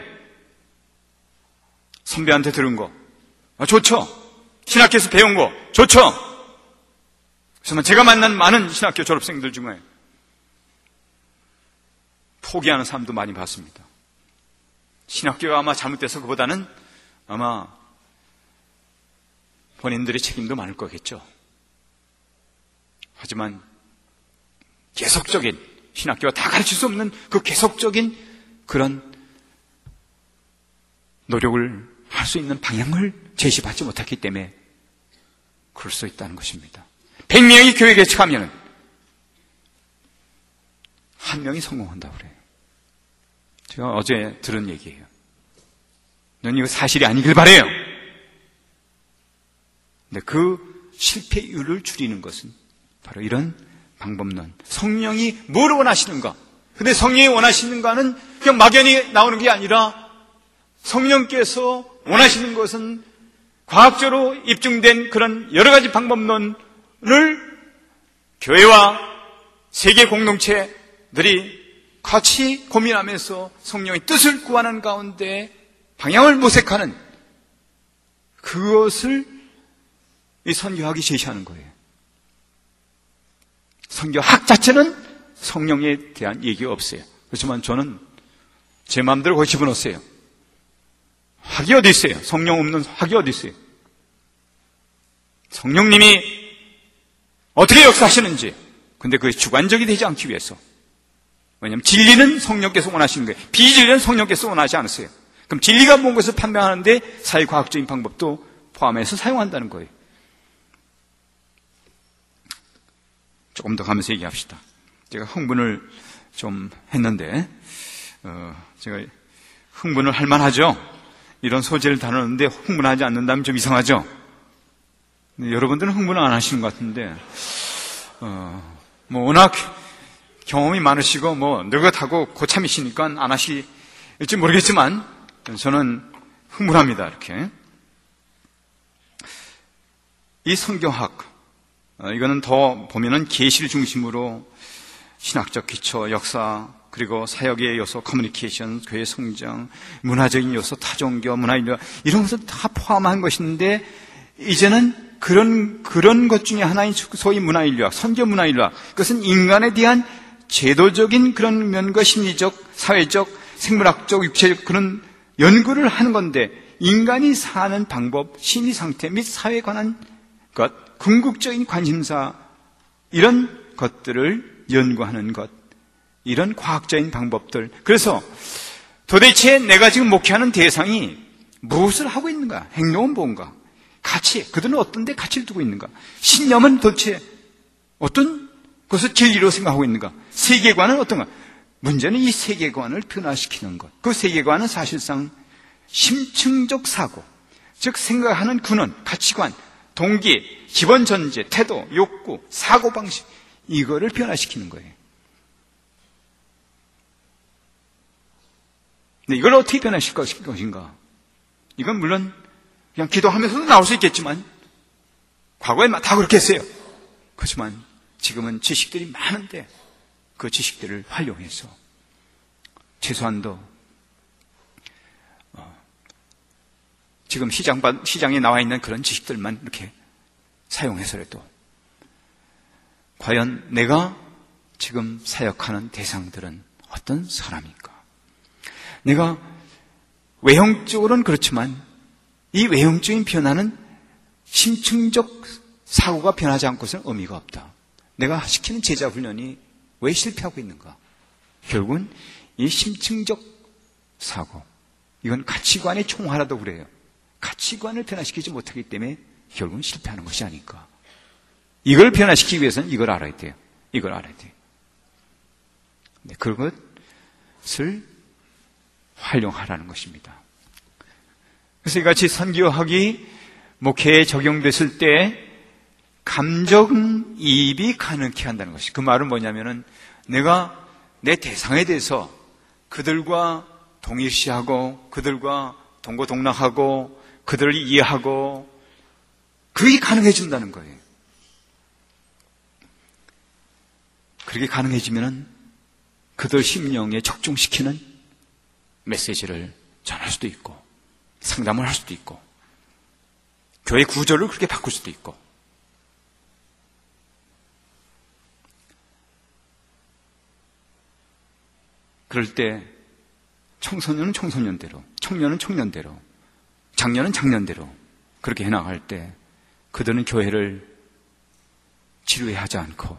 선배한테 들은 거. 아, 좋죠. 신학교에서 배운 거. 좋죠. 그래서 제가 만난 많은 신학교 졸업생들 중에 포기하는 사람도 많이 봤습니다. 신학교가 아마 잘못돼서 그보다는 아마 본인들의 책임도 많을 거겠죠. 하지만 계속적인 신학교가 다 가르칠 수 없는 그 계속적인 그런 노력을 할 수 있는 방향을 제시받지 못했기 때문에 그럴 수 있다는 것입니다. 백 명이 교회 개척하면 한 명이 성공한다고 그래요. 제가 어제 들은 얘기예요. 넌 이거 사실이 아니길 바라요. 근데 그 실패율을 줄이는 것은 바로 이런 방법론. 성령이 뭘 원하시는가? 근데 성령이 원하시는가는 그냥 막연히 나오는 게 아니라 성령께서 원하시는 것은 과학적으로 입증된 그런 여러 가지 방법론을 교회와 세계 공동체들이 같이 고민하면서 성령의 뜻을 구하는 가운데 방향을 모색하는 그것을 이 선교학이 제시하는 거예요. 선교학 자체는 성령에 대한 얘기가 없어요. 그렇지만 저는 제 마음대로 거기 집어넣었어요. 학이 어디 있어요? 성령 없는 학이 어디 있어요? 성령님이 어떻게 역사하시는지. 근데 그게 주관적이 되지 않기 위해서. 왜냐하면 진리는 성령께서 원하시는 거예요. 비진리는 성령께서 원하지 않으세요. 그럼 진리가 뭔 것을 판명하는데 사회과학적인 방법도 포함해서 사용한다는 거예요. 조금 더 가면서 얘기합시다. 제가 흥분을 좀 했는데 어, 제가 흥분을 할 만하죠. 이런 소재를 다루는데 흥분하지 않는다면 좀 이상하죠. 여러분들은 흥분을 안 하시는 것 같은데 어, 뭐 워낙 경험이 많으시고 뭐 늙었하고 고참이시니까 안 하실지 모르겠지만 저는 흥분합니다. 이렇게 이 성경학 어, 이거는 더 보면은 계시를 중심으로 신학적 기초, 역사, 그리고 사역의 요소, 커뮤니케이션, 교회 성장, 문화적인 요소, 타종교, 문화인류 이런 것을 다 포함한 것인데 이제는 그런 그런 것 중에 하나인 소위 문화인류학, 선교 문화인류학 그것은 인간에 대한 제도적인 그런 면과 심리적, 사회적, 생물학적, 육체적 그런 연구를 하는 건데 인간이 사는 방법, 심리 상태 및 사회에 관한 것, 궁극적인 관심사 이런 것들을 연구하는 것, 이런 과학적인 방법들. 그래서 도대체 내가 지금 목회하는 대상이 무엇을 하고 있는가? 행동은 뭔가? 가치, 그들은 어떤 데 가치를 두고 있는가? 신념은 도대체 어떤 것을 진리로 생각하고 있는가? 세계관은 어떤가? 문제는 이 세계관을 변화시키는 것. 그 세계관은 사실상 심층적 사고, 즉 생각하는 근원, 가치관, 동기, 기본 전제, 태도, 욕구, 사고방식 이거를 변화시키는 거예요. 근데 이걸 어떻게 변화시킬 것인가? 이건 물론 그냥 기도하면서도 나올 수 있겠지만 과거에 다 그렇게 했어요. 그렇지만 지금은 지식들이 많은데 그 지식들을 활용해서 최소한도 어, 지금 시장, 시장에 나와 있는 그런 지식들만 이렇게 사용해서라도 과연 내가 지금 사역하는 대상들은 어떤 사람일까? 내가 외형적으로는 그렇지만 이 외형적인 변화는 심층적 사고가 변하지 않고서는 의미가 없다. 내가 시키는 제자 훈련이 왜 실패하고 있는가? 결국은 이 심층적 사고, 이건 가치관의 총화라도 그래요. 가치관을 변화시키지 못하기 때문에 결국은 실패하는 것이 아닐까. 이걸 변화시키기 위해서는 이걸 알아야 돼요. 이걸 알아야 돼요. 네, 그것을 활용하라는 것입니다. 그래서 이같이 선교학이 목회에 적용됐을 때 감정이입이 가능케 한다는 것이. 그 말은 뭐냐면은 내가 내 대상에 대해서 그들과 동일시하고 그들과 동고동락하고 그들을 이해하고 그게 가능해진다는 거예요. 그렇게 가능해지면은 그들 심령에 적중시키는 메시지를 전할 수도 있고 상담을 할 수도 있고 교회 구조를 그렇게 바꿀 수도 있고 그럴 때 청소년은 청소년대로 청년은 청년대로 장년은 장년대로 그렇게 해나갈 때 그들은 교회를 지루해하지 않고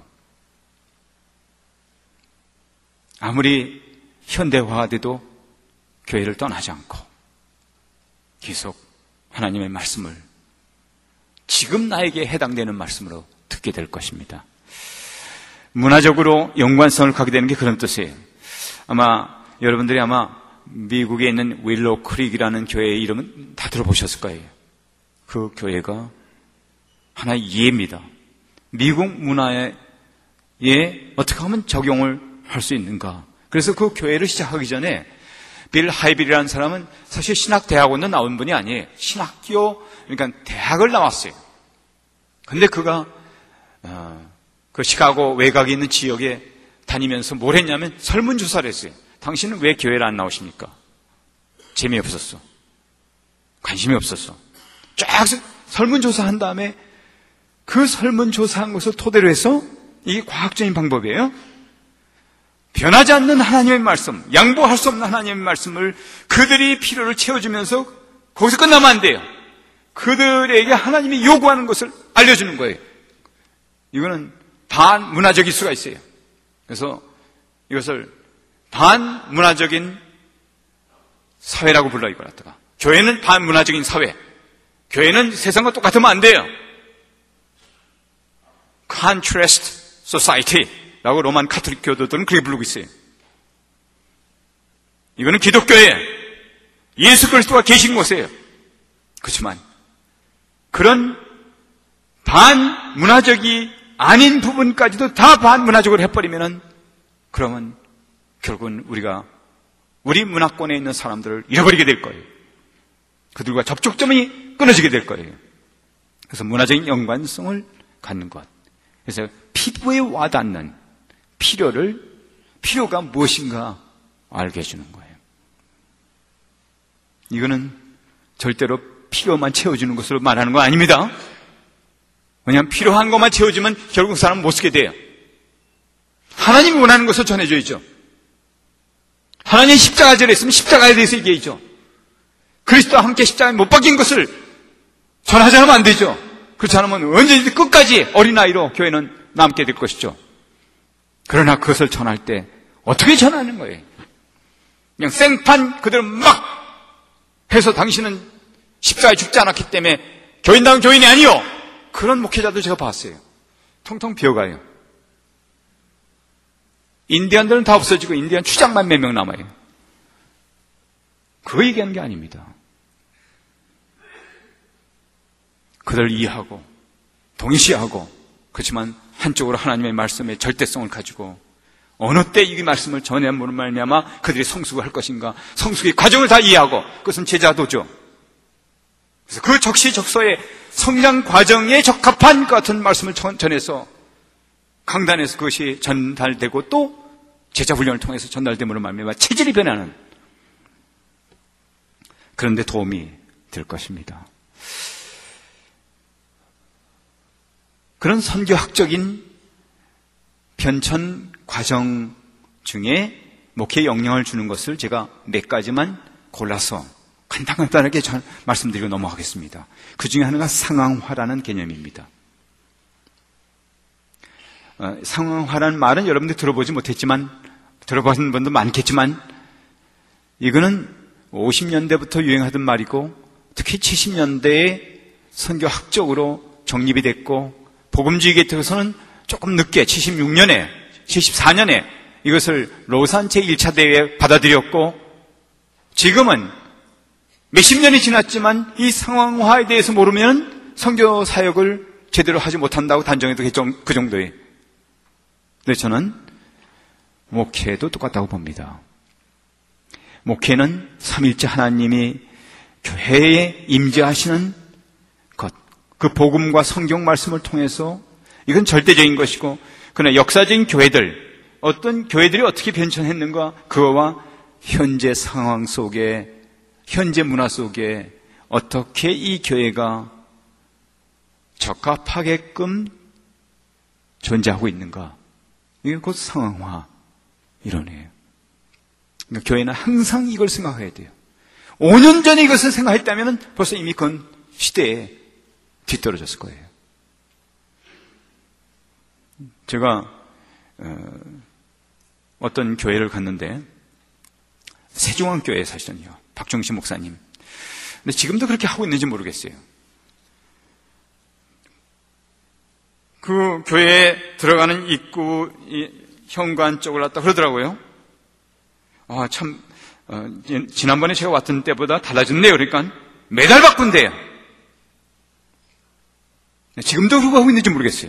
아무리 현대화돼도 교회를 떠나지 않고 계속 하나님의 말씀을 지금 나에게 해당되는 말씀으로 듣게 될 것입니다. 문화적으로 연관성을 갖게 되는 게 그런 뜻이에요. 아마 여러분들이 아마 미국에 있는 윌로우 크릭이라는 교회의 이름은 다 들어보셨을 거예요. 그 교회가 하나의 예입니다. 미국 문화에 어떻게 하면 적용을 할 수 있는가. 그래서 그 교회를 시작하기 전에 빌 하이빌이라는 사람은 사실 신학대학원도 나온 분이 아니에요. 신학교, 그러니까 대학을 나왔어요. 근데 그가 어, 그 시카고 외곽에 있는 지역에 다니면서 뭘 했냐면 설문조사를 했어요. 당신은 왜 교회를 안 나오십니까? 재미없었어. 관심이 없었어. 쫙 설문조사한 다음에 그 설문조사한 것을 토대로 해서 이게 과학적인 방법이에요. 변하지 않는 하나님의 말씀, 양보할 수 없는 하나님의 말씀을 그들이 필요를 채워주면서 거기서 끝나면 안 돼요. 그들에게 하나님이 요구하는 것을 알려주는 거예요. 이거는 반문화적일 수가 있어요. 그래서 이것을 반문화적인 사회라고 불러 이걸 갖다가. 교회는 반문화적인 사회. 교회는 세상과 똑같으면 안 돼요. Contrast Society라고 로만 카톨릭 교도들은 그렇게 부르고 있어요. 이거는 기독교예요. 예수 그리스도가 계신 곳이에요. 그렇지만 그런 반문화적이 아닌 부분까지도 다 반문화적으로 해버리면은 그러면 결국은 우리가 우리 문화권에 있는 사람들을 잃어버리게 될 거예요. 그들과 접촉점이 끊어지게 될 거예요. 그래서 문화적인 연관성을 갖는 것. 그래서 피부에 와닿는 필요를 필요가 무엇인가 알게 해주는 거예요. 이거는 절대로 필요만 채워주는 것으로 말하는 거 아닙니다. 왜냐하면 필요한 것만 채워주면 결국 사람은 못 쓰게 돼요. 하나님이 원하는 것을 전해줘야죠. 하나님이 십자가에 있으면 십자가에 대해서 얘기해야죠. 그리스도와 함께 십자가에 못 박힌 것을 전하지 않으면 안 되죠. 그렇지 않으면 언제든지 끝까지 어린아이로 교회는 남게 될 것이죠. 그러나 그것을 전할 때 어떻게 전하는 거예요? 그냥 생판 그대로 막 해서 당신은 십자가에 죽지 않았기 때문에 교인다운 교인이 아니요. 그런 목회자도 제가 봤어요. 통통 비어가요. 인디안들은 다 없어지고 인디안 추장만 몇 명 남아요. 그거 얘기하는 게 아닙니다. 그들 이해하고 동시하고 그렇지만 한쪽으로 하나님의 말씀의 절대성을 가지고 어느 때 이 말씀을 전해보는 말미암아 그들이 성숙을 할 것인가 성숙의 과정을 다 이해하고 그것은 제자도죠. 그래서 그 적시적소의 성장 과정에 적합한 것 같은 말씀을 전해서 강단에서 그것이 전달되고 또 제자훈련을 통해서 전달됨으로 말미암아 체질이 변하는 그런 데 도움이 될 것입니다. 그런 선교학적인 변천 과정 중에 목회에 영향을 주는 것을 제가 몇 가지만 골라서 간단간단하게 말씀드리고 넘어가겠습니다. 그 중에 하나가 상황화라는 개념입니다. 어, 상황화라는 말은 여러분들 들어보지 못했지만 들어보신 분도 많겠지만 이거는 오십 년대부터 유행하던 말이고 특히 칠십 년대에 선교학적으로 정립이 됐고 복음주의 계통에서는 조금 늦게 칠십육 년에 칠십사 년에 이것을 로산 제일 차 대회에 받아들였고 지금은 몇십 년이 지났지만 이 상황화에 대해서 모르면 선교 사역을 제대로 하지 못한다고 단정해도 그 정도예요. 근데 저는 목회도 똑같다고 봅니다. 목회는 삼일째 하나님이 교회에 임재하시는 것, 그 복음과 성경 말씀을 통해서 이건 절대적인 것이고 그러나 역사적인 교회들, 어떤 교회들이 어떻게 변천했는가 그거와 현재 상황 속에 현재 문화 속에 어떻게 이 교회가 적합하게끔 존재하고 있는가 이게 곧 상황화 이론이에요. 그러니까 교회는 항상 이걸 생각해야 돼요. 오 년 전에 이것을 생각했다면 벌써 이미 그건 시대에 뒤떨어졌을 거예요. 제가 어, 어떤 교회를 갔는데 세종왕교회 사시던요. 박종신 목사님. 근데 지금도 그렇게 하고 있는지 모르겠어요. 그 교회에 들어가는 입구 이 현관 쪽을 갔다 그러더라고요. 아, 참 어, 지난번에 제가 왔던 때보다 달라졌네요. 그러니까 매달 바꾼대요. 지금도 그거 하고 있는지 모르겠어요.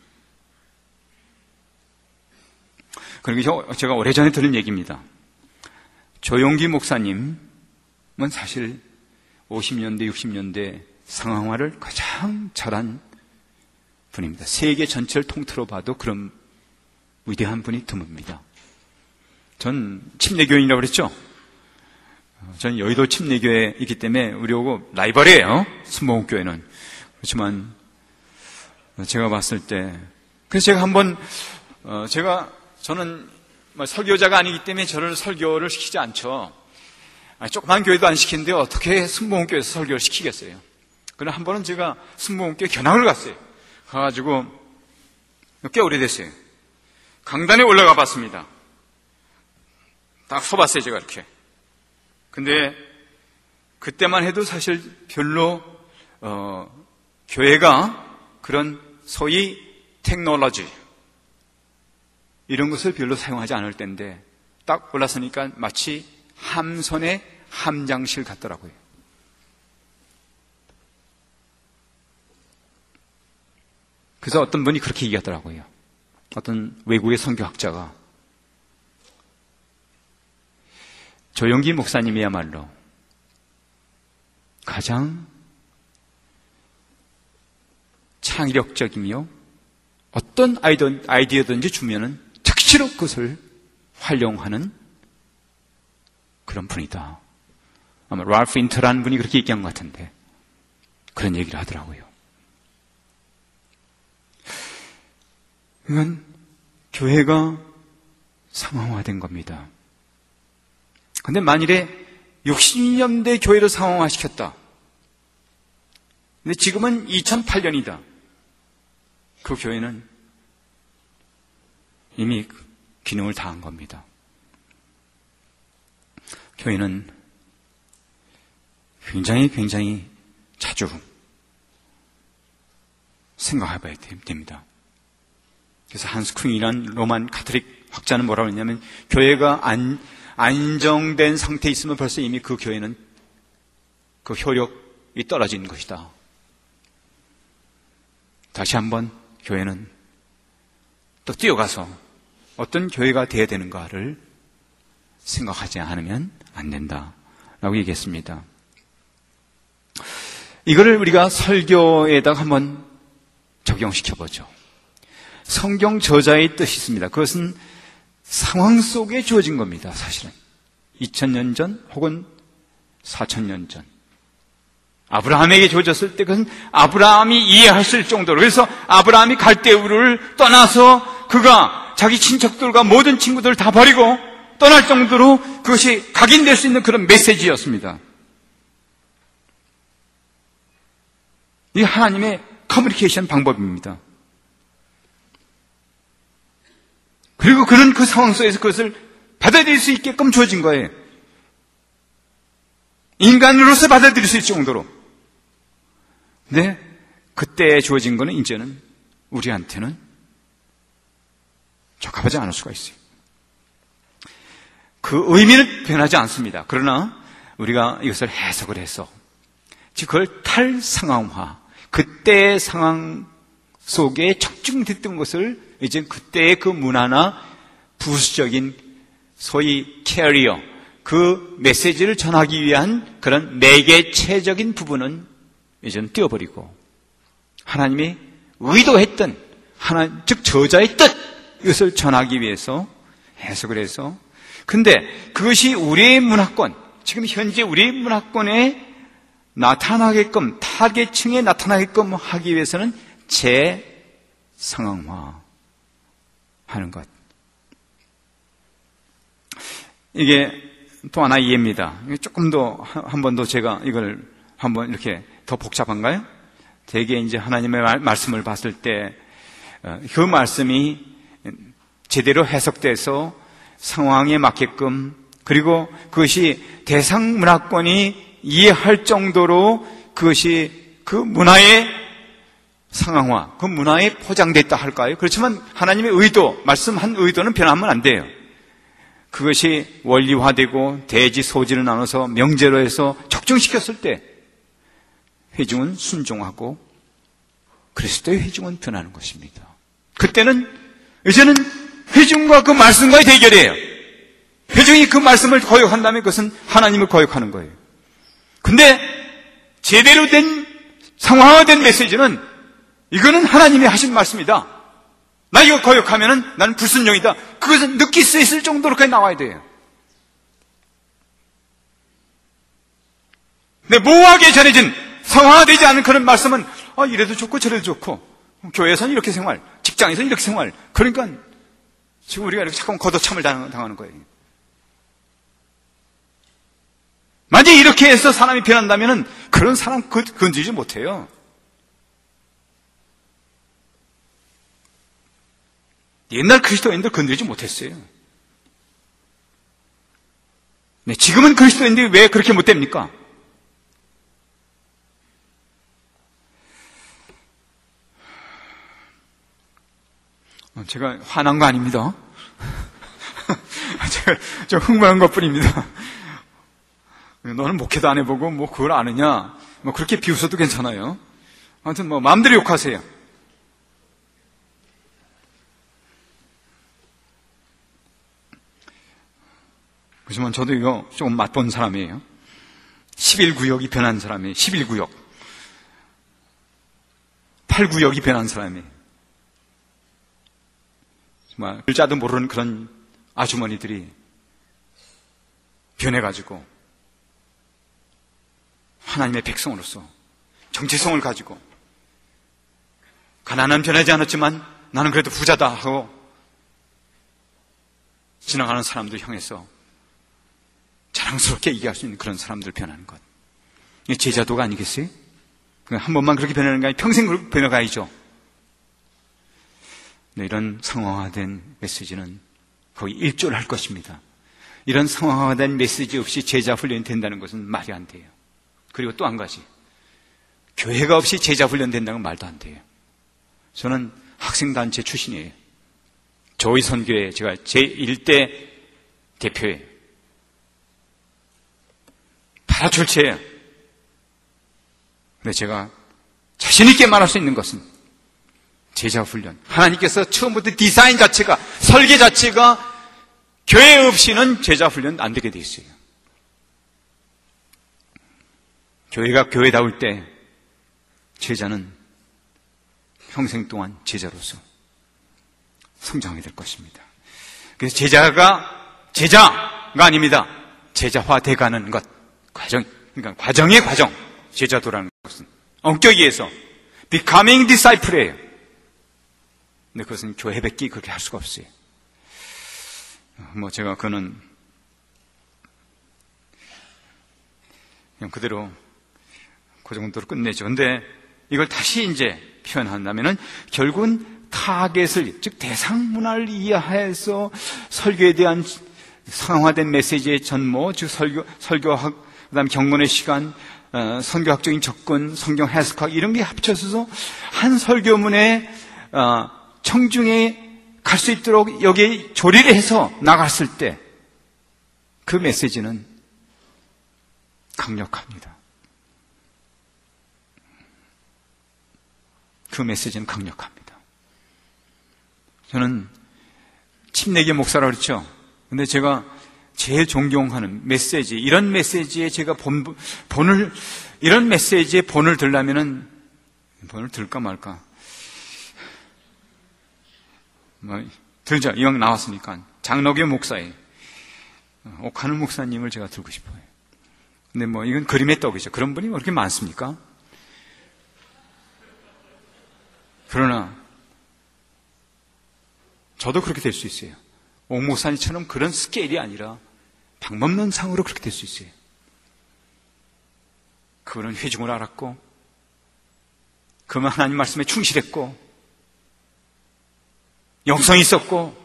그리고 제가 오래전에 들은 얘기입니다. 조용기 목사님은 사실 오십 년대, 육십 년대 상황화를 가장 잘한 분입니다. 세계 전체를 통틀어 봐도 그런 위대한 분이 드뭅니다. 전 침례교인이라고 그랬죠? 전 여의도 침례교회에 있기 때문에 우리하고 라이벌이에요. 순복음교회는. 그렇지만 제가 봤을 때 그래서 제가 한번 어 제가 저는 설교자가 아니기 때문에 저를 설교를 시키지 않죠. 아니, 조그만 교회도 안 시키는데 어떻게 순복음교회에서 설교를 시키겠어요. 그러나 한 번은 제가 순복음교회 견학을 갔어요. 가가지고 꽤 오래됐어요. 강단에 올라가 봤습니다. 딱 서봤어요. 제가 이렇게 근데 그때만 해도 사실 별로 어, 교회가 그런 소위 테크놀로지 이런 것을 별로 사용하지 않을 때인데 딱 올라서니까 마치 함선의 함장실 같더라고요. 그래서 어떤 분이 그렇게 얘기하더라고요. 어떤 외국의 선교학자가 조용기 목사님이야말로 가장 창의력적이며 어떤 아이디어든지 주면은 즉시로 그것을 활용하는 그런 분이다. 아마 랄프 인터라는 분이 그렇게 얘기한 것 같은데 그런 얘기를 하더라고요. 이건 교회가 상황화된 겁니다. 그런데 만일에 육십 년대 교회를 상황화시켰다. 근데 지금은 이천팔 년이다. 그 교회는 이미 기능을 다한 겁니다. 교회는 굉장히 굉장히 자주 생각해봐야 됩니다. 그래서 한스 쿵이라는 로만 가톨릭 학자는 뭐라고 했냐면 교회가 안, 안정된 상태에 있으면 벌써 이미 그 교회는 그 효력이 떨어진 것이다. 다시 한번 교회는 또 뛰어가서 어떤 교회가 되어야 되는가를 생각하지 않으면 안 된다라고 얘기했습니다. 이거를 우리가 설교에다가 한번 적용시켜보죠. 성경 저자의 뜻이 있습니다. 그것은 상황 속에 주어진 겁니다. 사실은 이천 년 전 혹은 사천 년 전 아브라함에게 주어졌을 때 그것은 아브라함이 이해했을 정도로, 그래서 아브라함이 갈대우를 떠나서 그가 자기 친척들과 모든 친구들을 다 버리고 떠날 정도로 그것이 각인될 수 있는 그런 메시지였습니다. 이게 하나님의 커뮤니케이션 방법입니다. 그리고 그는 그 상황 속에서 그것을 받아들일 수 있게끔 주어진 거예요. 인간으로서 받아들일 수 있을 정도로. 근데 그때 주어진 거는 이제는 우리한테는 적합하지 않을 수가 있어요. 그 의미는 변하지 않습니다. 그러나 우리가 이것을 해석을 해서 즉 그걸 탈상황화, 그때의 상황 속에 적중됐던 것을 이제 그때의 그 문화나 부수적인 소위 캐리어, 그 메시지를 전하기 위한 그런 매개체적인 부분은 이제는 띄워버리고 하나님이 의도했던 하나, 즉 저자의 뜻, 이것을 전하기 위해서 해석을 해서, 근데 그것이 우리의 문화권, 지금 현재 우리의 문화권에 나타나게끔, 타겟층에 나타나게끔 하기 위해서는 재상황화 하는 것. 이게 또 하나 이해입니다. 조금 더, 한 번 더 제가 이걸 한번 이렇게 더 복잡한가요? 대개 이제 하나님의 말, 말씀을 봤을 때, 그 말씀이 제대로 해석돼서 상황에 맞게끔, 그리고 그것이 대상 문화권이 이해할 정도로 그것이 그 문화의 상황화, 그 문화에 포장됐다 할까요? 그렇지만 하나님의 의도, 말씀한 의도는 변하면 안 돼요. 그것이 원리화되고 대지 소지를 나눠서 명제로 해서 적중시켰을 때 회중은 순종하고 그리스도의 회중은 변하는 것입니다. 그때는 이제는 회중과 그 말씀과의 대결이에요. 회중이 그 말씀을 거역한다면 그것은 하나님을 거역하는 거예요. 근데 제대로 된 상황화된 메시지는 이거는 하나님이 하신 말씀이다. 나 이거 거역하면은 나는 불순종이다. 그것은 느낄 수 있을 정도로까지 나와야 돼요. 근데 모호하게 전해진 상황화되지 않은 그런 말씀은 아, 이래도 좋고 저래도 좋고 교회에서는 이렇게 생활, 직장에서는 이렇게 생활. 그러니까 지금 우리가 이렇게 잠깐 걷어참을 당하는 거예요. 만약에 이렇게 해서 사람이 변한다면 그런 사람 건드리지 못해요. 옛날 그리스도인들 건드리지 못했어요. 네, 지금은 그리스도인데 왜 그렇게 못 됩니까? 제가 화난 거 아닙니다. 제가 좀 흥분한 것 뿐입니다. 너는 목회도 안 해보고 뭐 그걸 아느냐? 뭐 그렇게 비웃어도 괜찮아요. 아무튼 뭐 마음대로 욕하세요. 그렇지만 저도 이거 조금 맛본 사람이에요. 십일 구역이 변한 사람이에요. 십일 구역. 팔 구역이 변한 사람이에요. 정말 글자도 모르는 그런 아주머니들이 변해가지고 하나님의 백성으로서 정체성을 가지고 가난은 변하지 않았지만 나는 그래도 부자다 하고 지나가는 사람들 향해서 자랑스럽게 얘기할 수 있는 그런 사람들 변하는 것. 이게 제자도가 아니겠어요? 한 번만 그렇게 변하는 게 아니라 평생 그렇게 변해가야죠. 네, 이런 상황화된 메시지는 거의 일조할 것입니다. 이런 상황화된 메시지 없이 제자 훈련이 된다는 것은 말이 안 돼요. 그리고 또 한 가지, 교회가 없이 제자 훈련 된다는 건 말도 안 돼요. 저는 학생단체 출신이에요. 저희 선교회 제가 제일 대 대표예요. 파라출체예요. 근데 제가 자신 있게 말할 수 있는 것은 제자 훈련. 하나님께서 처음부터 디자인 자체가, 설계 자체가 교회 없이는 제자 훈련 안 되게 돼 있어요. 교회가 교회다울 때 제자는 평생 동안 제자로서 성장하게 될 것입니다. 그래서 제자가 제자가 아닙니다. 제자화돼 가는 것. 과정, 그러니까 과정의 과정. 제자도라는 것은 엄격히해서 becoming disciple이에요. 근데 그것은 교회밖에 그렇게 할 수가 없어요. 뭐 제가 그는 그냥 그대로 그 정도로 끝내죠. 근데 이걸 다시 이제 표현한다면은 결국은 타겟을, 즉 대상 문화를 이해해서 설교에 대한 상황화된 메시지의 전모, 즉 설교, 설교학, 그 다음에 경건의 시간, 어, 선교학적인 접근, 성경 해석학 이런 게 합쳐져서 한 설교문에 어, 청중에 갈 수 있도록 여기에 조리를 해서 나갔을 때 그 메시지는 강력합니다. 그 메시지는 강력합니다. 저는 침례교 목사라고 그랬죠. 근데 제가 제일 존경하는 메시지, 이런 메시지에 제가 본, 본을, 이런 메시지에 본을 들려면은, 본을 들까 말까. 뭐, 들죠. 이왕 나왔으니까. 장로교 목사예요. 옥하늘 목사님을 제가 들고 싶어요. 근데 뭐, 이건 그림의 떡이죠. 그런 분이 뭐 그렇게 많습니까? 그러나, 저도 그렇게 될 수 있어요. 옥 목사님처럼 그런 스케일이 아니라 방법론상으로 그렇게 될 수 있어요. 그분은 회중을 알았고, 그분 하나님 말씀에 충실했고, 영성이 있었고,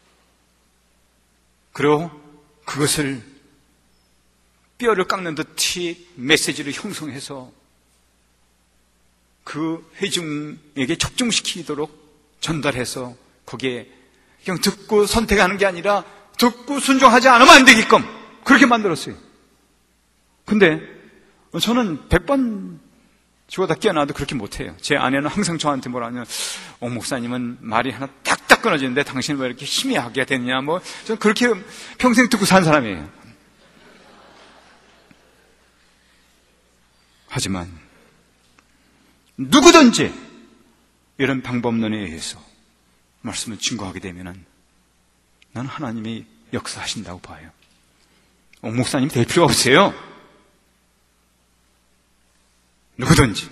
그리고 그것을 뼈를 깎는 듯이 메시지를 형성해서 그 회중에게 적중시키도록 전달해서 거기에 그냥 듣고 선택하는 게 아니라 듣고 순종하지 않으면 안 되게끔 그렇게 만들었어요. 근데 저는 백 번 죽어다 깨어나도 그렇게 못해요. 제 아내는 항상 저한테 뭐라 하냐면, 옥 목사님은 말이 하나 딱딱 끊어지는데 당신은 왜 이렇게 희미하게 됐냐, 뭐 저는 그렇게 평생 듣고 산 사람이에요. 하지만 누구든지 이런 방법론에 의해서 말씀을 증거하게 되면은 나는 하나님이 역사하신다고 봐요. 옥 목사님이 될 필요가 없어요. 누구든지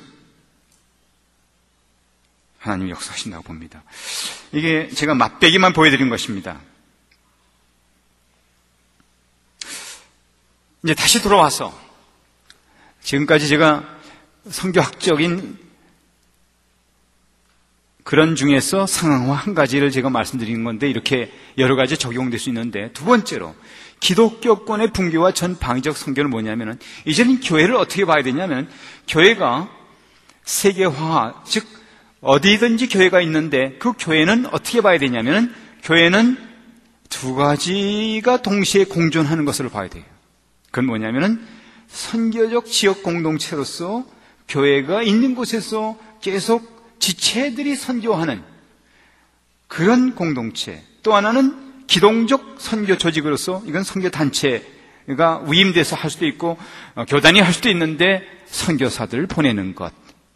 하나님이 역사하신다고 봅니다. 이게 제가 맛배기만 보여드린 것입니다. 이제 다시 돌아와서 지금까지 제가 성교학적인 그런 중에서 상황화 한 가지를 제가 말씀드리는 건데 이렇게 여러 가지 적용될 수 있는데, 두 번째로 기독교권의 붕괴와 전 방위적 선교는 뭐냐면은 이제는 교회를 어떻게 봐야 되냐면, 교회가 세계화, 즉 어디든지 교회가 있는데 그 교회는 어떻게 봐야 되냐면은 교회는 두 가지가 동시에 공존하는 것으로 봐야 돼요. 그건 뭐냐면은 선교적 지역 공동체로서 교회가 있는 곳에서 계속 지체들이 선교하는 그런 공동체, 또 하나는 기동적 선교 조직으로서 이건 선교 단체가 위임돼서 할 수도 있고 교단이 할 수도 있는데 선교사들을 보내는 것,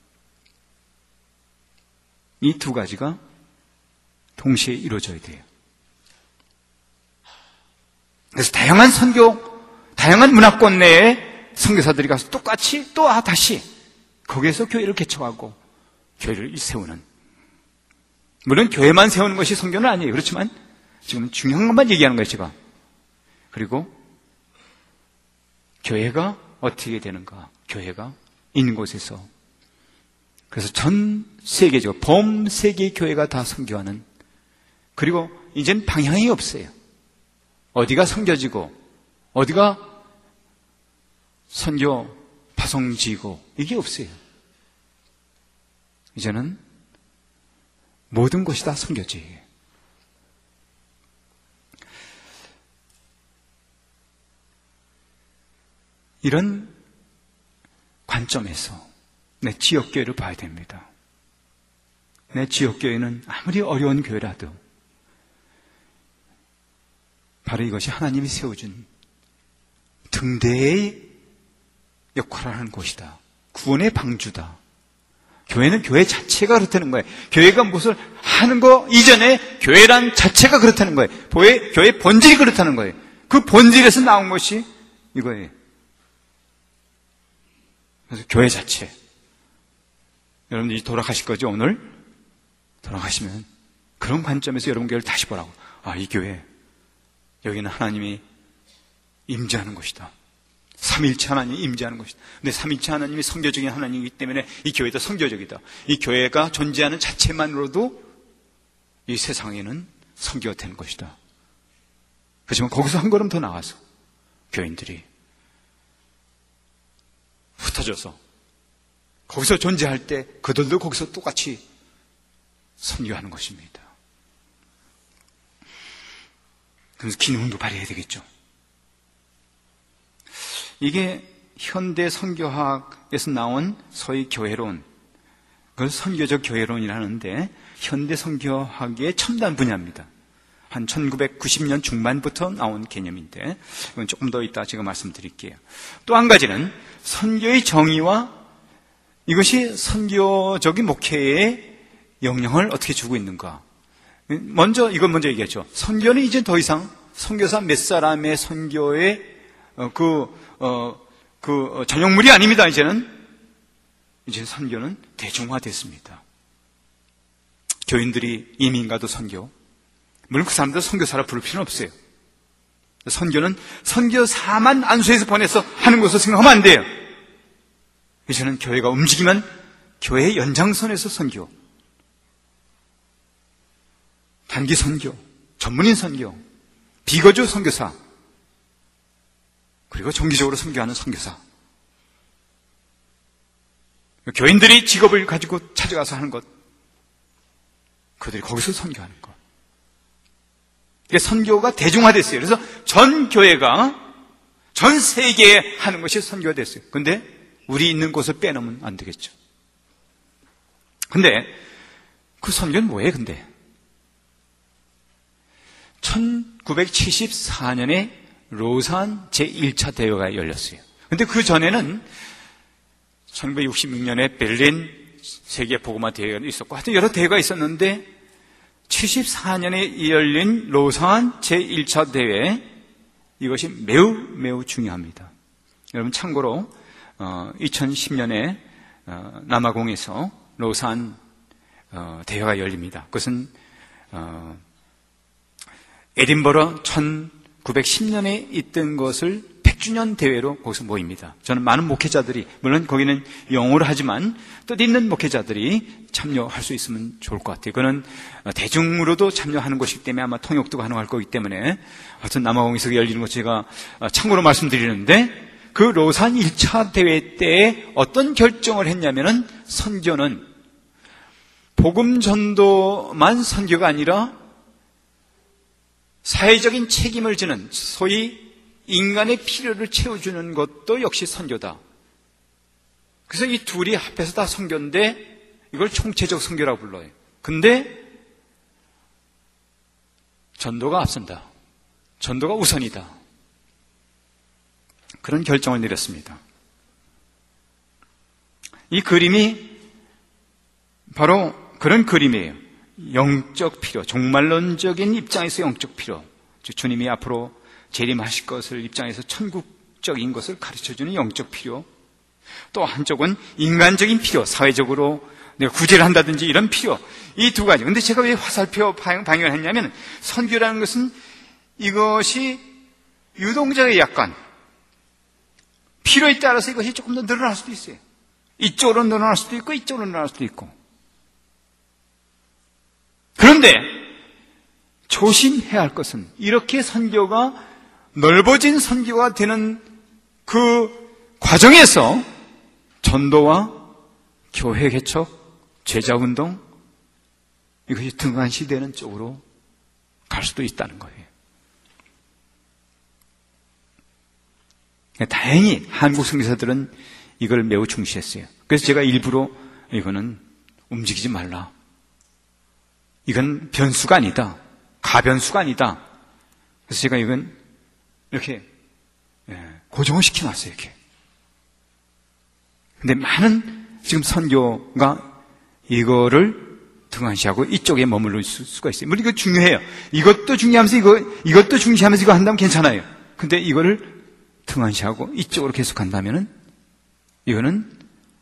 이 두 가지가 동시에 이루어져야 돼요. 그래서 다양한 선교, 다양한 문화권 내에 선교사들이 가서 똑같이 또 아, 다시 거기에서 교회를 개척하고 교회를 세우는, 물론 교회만 세우는 것이 선교는 아니에요. 그렇지만 지금 중요한 것만 얘기하는 거예요, 제가. 그리고 교회가 어떻게 되는가, 교회가 있는 곳에서, 그래서 전 세계적으로 범세계 교회가 다 선교하는, 그리고 이제는 방향이 없어요. 어디가 선교지고 어디가 선교 파송지고 이게 없어요. 이제는 모든 것이 다 선교지예요. 이런 관점에서 내 지역교회를 봐야 됩니다. 내 지역교회는 아무리 어려운 교회라도 바로 이것이 하나님이 세워준 등대의 역할을 하는 곳이다. 구원의 방주다. 교회는 교회 자체가 그렇다는 거예요. 교회가 무엇을 하는 거 이전에 교회란 자체가 그렇다는 거예요. 교회, 교회 본질이 그렇다는 거예요. 그 본질에서 나온 것이 이거예요. 그래서 교회 자체. 여러분들이 돌아가실 거죠, 오늘? 돌아가시면 그런 관점에서 여러분 교회를 다시 보라고. 아, 이 교회, 여기는 하나님이 임재하는 곳이다. 삼일체 하나님이 임재하는 것이다. 근데 삼일체 하나님이 선교적인 하나님이기 때문에 이 교회도 선교적이다. 이 교회가 존재하는 자체만으로도 이 세상에는 선교가 되는 것이다. 그렇지만 거기서 한 걸음 더 나가서 교인들이 흩어져서 거기서 존재할 때 그들도 거기서 똑같이 선교하는 것입니다. 그래서 기능도 발휘해야 되겠죠. 이게 현대 선교학에서 나온 소위 교회론, 그걸 선교적 교회론이라는데 현대 선교학의 첨단 분야입니다. 한 천구백구십 년 중반부터 나온 개념인데 이건 조금 더 이따 제가 말씀드릴게요. 또 한 가지는 선교의 정의와 이것이 선교적인 목회에 영향을 어떻게 주고 있는가. 먼저 이건 먼저 얘기했죠. 선교는 이제 더 이상 선교사 몇 사람의 선교의 그, 어, 그 전용물이 아닙니다. 이제는 이제 선교는 대중화됐습니다. 교인들이 이민 가도 선교, 물론 그 사람들 선교사라 부를 필요는 없어요. 선교는 선교사만 안수해서 보내서 하는 것으로 생각하면 안 돼요. 이제는 교회가 움직이면 교회의 연장선에서 선교, 단기 선교, 전문인 선교, 비거주 선교사, 그리고 정기적으로 선교하는 선교사, 교인들이 직업을 가지고 찾아가서 하는 것, 그들이 거기서 선교하는 것. 이게 선교가 대중화됐어요. 그래서 전 교회가 전 세계에 하는 것이 선교가 됐어요. 그런데 우리 있는 곳을 빼놓으면 안 되겠죠. 근데 그 선교는 뭐예요, 근데? 천구백칠십사 년에 로산 제일 차 대회가 열렸어요. 근데 그 전에는 천구백육십육 년에 베를린 세계 복음화 대회가 있었고 하여튼 여러 대회가 있었는데 칠십사 년에 열린 로산 제일 차 대회, 이것이 매우 매우 중요합니다. 여러분 참고로 어, 이천십 년에 어, 남아공에서 로산 어, 대회가 열립니다. 그것은 어, 에딘버러 천구백십 년에 있던 것을 백 백 주년 대회로 거기서 모입니다. 저는 많은 목회자들이, 물론 거기는 영어로 하지만 뜻있는 목회자들이 참여할 수 있으면 좋을 것 같아요. 그거는 대중으로도 참여하는 것이기 때문에 아마 통역도 가능할 거기 때문에 하여튼 남아공에서 열리는 것 제가 참고로 말씀드리는데, 그 로산 일 차 대회 때에 어떤 결정을 했냐면은 선교는 복음 전도만 선교가 아니라 사회적인 책임을 지는, 소위 인간의 필요를 채워주는 것도 역시 선교다. 그래서 이 둘이 합해서 다 선교인데 이걸 총체적 선교라고 불러요. 근데 전도가 앞선다. 전도가 우선이다. 그런 결정을 내렸습니다. 이 그림이 바로 그런 그림이에요. 영적 필요, 종말론적인 입장에서 영적 필요, 주님이 앞으로 재림하실 것을 입장에서 천국적인 것을 가르쳐주는 영적 필요, 또 한쪽은 인간적인 필요, 사회적으로 내가 구제를 한다든지 이런 필요, 이 두 가지. 근데 제가 왜 화살표 방향을 했냐면, 선교라는 것은 이것이 유동적의 약관, 필요에 따라서 이것이 조금 더 늘어날 수도 있어요. 이쪽으로 늘어날 수도 있고 이쪽으로 늘어날 수도 있고. 그런데 조심해야 할 것은, 이렇게 선교가 넓어진 선교가 되는 그 과정에서 전도와 교회 개척, 제자운동, 이것이 등한시되는 쪽으로 갈 수도 있다는 거예요. 다행히 한국 선교사들은 이걸 매우 중시했어요. 그래서 제가 일부러 이거는 움직이지 말라, 이건 변수가 아니다, 가변수가 아니다. 그래서 제가 이건 이렇게 고정을 시켜놨어요. 이렇게. 근데 많은 지금 선교가 이거를 등한시하고 이쪽에 머무를 수가 있어요. 물론 이거 중요해요. 이것도 중요하면서 이거, 이것도 중시하면서 이거 한다면 괜찮아요. 근데 이거를 등한시하고 이쪽으로 계속 간다면은 이거는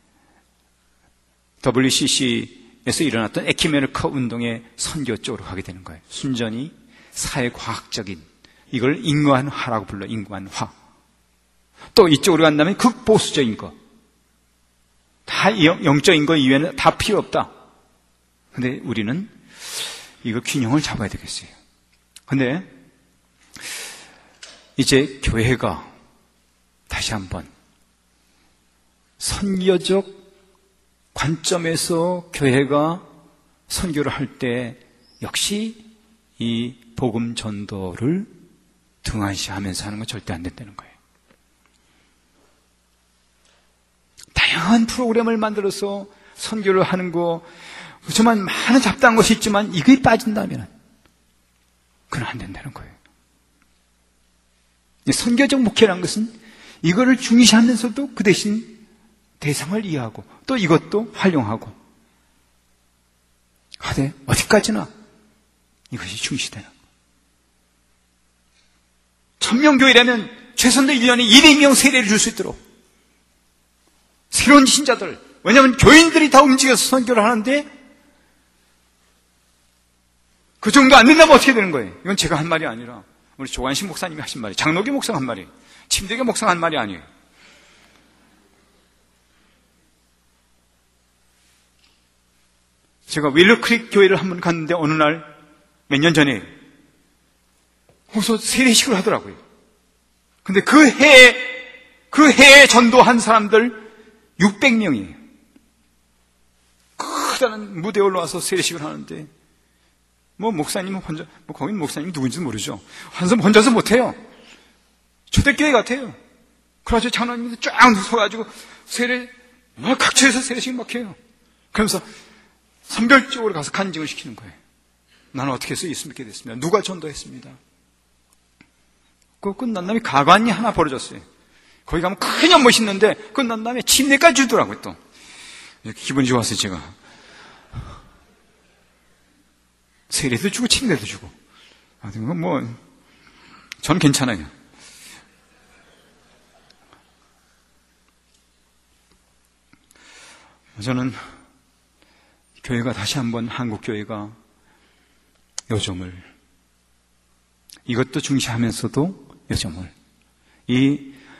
더블유씨씨에서 일어났던 에큐메니컬 운동의 선교 쪽으로 가게 되는 거예요. 순전히 사회과학적인, 이걸 인간화라고 불러, 인간화. 또 이쪽으로 간다면 극보수적인 거, 다 영적인 거 이외에는 다 필요 없다. 근데 우리는 이거 균형을 잡아야 되겠어요. 근데 이제 교회가 다시 한번 선교적 관점에서 교회가 선교를 할 때 역시 이 복음 전도를 등한시하면서 하는 건 절대 안 된다는 거예요. 다양한 프로그램을 만들어서 선교를 하는 거, 정말 많은 잡다한 것이 있지만 이게 빠진다면 그건 안 된다는 거예요. 선교적 목회라는 것은 이거를 중시하면서도 그 대신 대상을 이해하고 또 이것도 활용하고 하되 어디까지나 이것이 중시되는 거예요. 천명교회라면 최소한도 일 년에 이백 명 세례를 줄 수 있도록 새로운 신자들, 왜냐하면 교인들이 다 움직여서 선교를 하는데 그 정도 안 된다면 어떻게 되는 거예요? 이건 제가 한 말이 아니라 우리 조관식 목사님이 하신 말이에요. 장로교 목사가 한 말이에요. 침대교 목사가 한 말이 아니에요. 제가 윌러크릭 교회를 한번 갔는데 어느 날 몇 년 전에 거기서 세례식을 하더라고요. 근데 그 해에 그 해에 전도한 사람들 육백 명이에요. 크다는 무대에 올라와서 세례식을 하는데 뭐 목사님은 혼자, 뭐 거긴 목사님이 누군지도 모르죠. 한섬 혼자서 못해요. 초대교회 같아요. 그래가지고 장로님도 쫙 서가지고 세례, 막 각처에서 세례식 막 해요. 그러면서 선별적으로 가서 간증을 시키는 거예요. 나는 어떻게 해서 예수 믿게 됐습니다. 누가 전도했습니다. 그 끝난 다음에 가관이 하나 벌어졌어요. 거기 가면 그냥 멋있는데 끝난 다음에 침대까지 주더라고요. 또 기분이 좋았어요. 제가 세례도 주고 침대도 주고. 아, 뭐 전 괜찮아요. 저는 교회가 다시 한번 한국 교회가 요점을 이것도 중시하면서도 요점을 이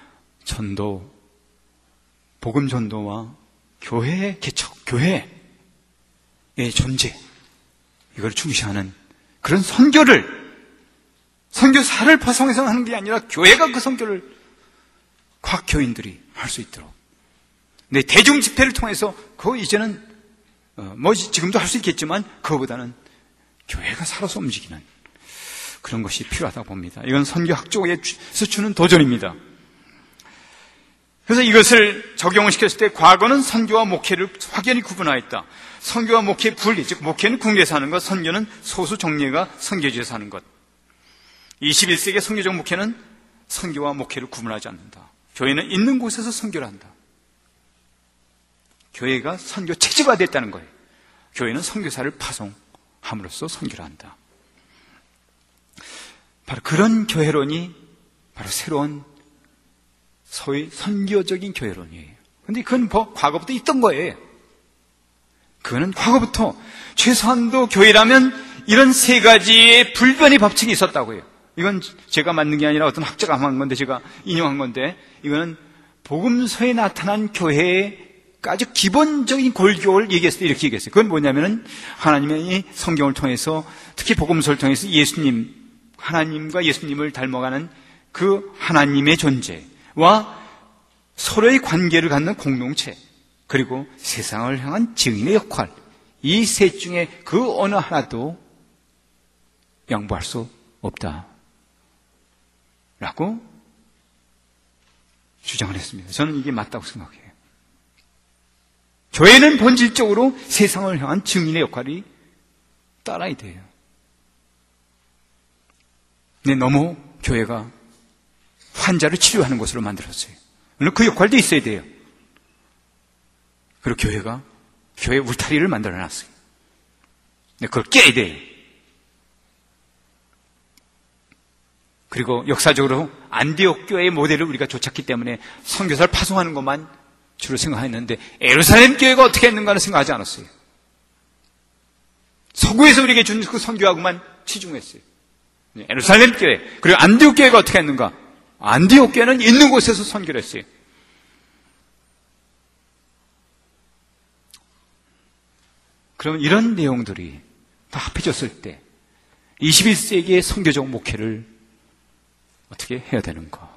전도, 복음 전도와 교회의 개척, 교회의 존재, 이걸 중시하는 그런 선교를, 선교사를 파송해서 하는 게 아니라 교회가 그 선교를 각 교인들이 할 수 있도록. 네, 대중 집회를 통해서 그거 이제는 어, 뭐 지금도 할 수 있겠지만 그거보다는 교회가 살아서 움직이는 그런 것이 필요하다고 봅니다. 이건 선교학 쪽에서 주는 도전입니다. 그래서 이것을 적용을 시켰을 때 과거는 선교와 목회를 확연히 구분하였다. 선교와 목회 분리, 즉 목회는 국내에서 하는 것, 선교는 소수 정례가 선교지에서 하는 것. 이십일 세기의 선교적 목회는 선교와 목회를 구분하지 않는다. 교회는 있는 곳에서 선교를 한다. 교회가 선교 체질화됐다는 거예요. 교회는 선교사를 파송함으로써 선교를 한다. 바로 그런 교회론이 바로 새로운 소위 선교적인 교회론이에요. 그런데 그건 뭐 과거부터 있던 거예요. 그거는 과거부터 최소한도 교회라면 이런 세 가지의 불변의 법칙이 있었다고요. 이건 제가 만든 게 아니라 어떤 학자가 한 건데 제가 인용한 건데, 이거는 복음서에 나타난 교회의 아주 기본적인 골교를 얘기했을 때 이렇게 얘기했어요. 그건 뭐냐면은 하나님의 성경을 통해서, 특히 복음서를 통해서 예수님, 하나님과 예수님을 닮아가는 그 하나님의 존재와 서로의 관계를 갖는 공동체, 그리고 세상을 향한 증인의 역할, 이 셋 중에 그 어느 하나도 양보할 수 없다 라고 주장을 했습니다. 저는 이게 맞다고 생각해요. 교회는 본질적으로 세상을 향한 증인의 역할이 따라야 돼요. 근데 너무 교회가 환자를 치료하는 곳으로 만들었어요. 물론 그 역할도 있어야 돼요. 그리고 교회가 교회 울타리를 만들어놨어요. 근데 그걸 깨야 돼요. 그리고 역사적으로 안디옥 교회의 모델을 우리가 쫓았기 때문에 선교사를 파송하는 것만 주로 생각했는데 예루살렘 교회가 어떻게 했는가는 생각하지 않았어요. 서구에서 우리에게 준 그 선교하고만 치중했어요. 예루살렘 교회, 그리고 안디옥 교회가 어떻게 했는가? 안디옥 교회는 있는 곳에서 선교를 했어요. 그럼 이런 내용들이 다 합해졌을 때 이십일 세기의 선교적 목회를 어떻게 해야 되는가?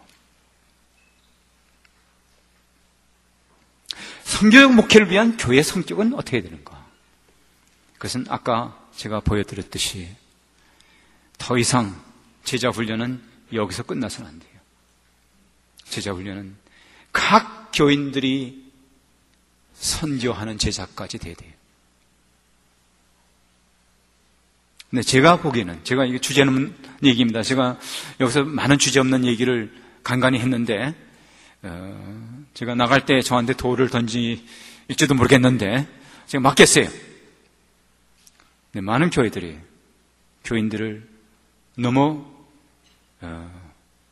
선교적 목회를 위한 교회 성격은 어떻게 해야 되는가? 그것은 아까 제가 보여드렸듯이 더 이상 제자 훈련은 여기서 끝나서는 안 돼요. 제자 훈련은 각 교인들이 선교하는 제자까지 돼야 돼요. 근데 제가 보기에는, 제가 이게 주제 없는 얘기입니다. 제가 여기서 많은 주제 없는 얘기를 간간히 했는데, 어, 제가 나갈 때 저한테 돌을 던질지도 모르겠는데, 제가 맞겠어요. 근데 많은 교회들이 교인들을 너무, 어,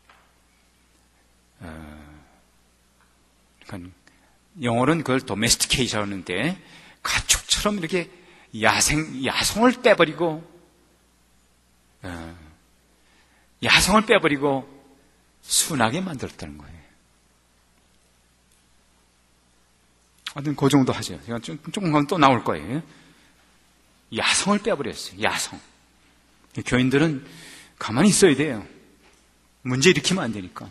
어, 그러니까 영어로는 그걸 도메스티케이션 하는데, 가축처럼 이렇게 야생, 야성을 빼버리고, 어, 야성을 빼버리고 순하게 만들었다는 거예요. 하여튼 그 정도 하죠. 제가 좀, 조금 가면 또 나올 거예요. 야성을 빼버렸어요. 야성. 교인들은 가만히 있어야 돼요. 문제 일으키면 안 되니까.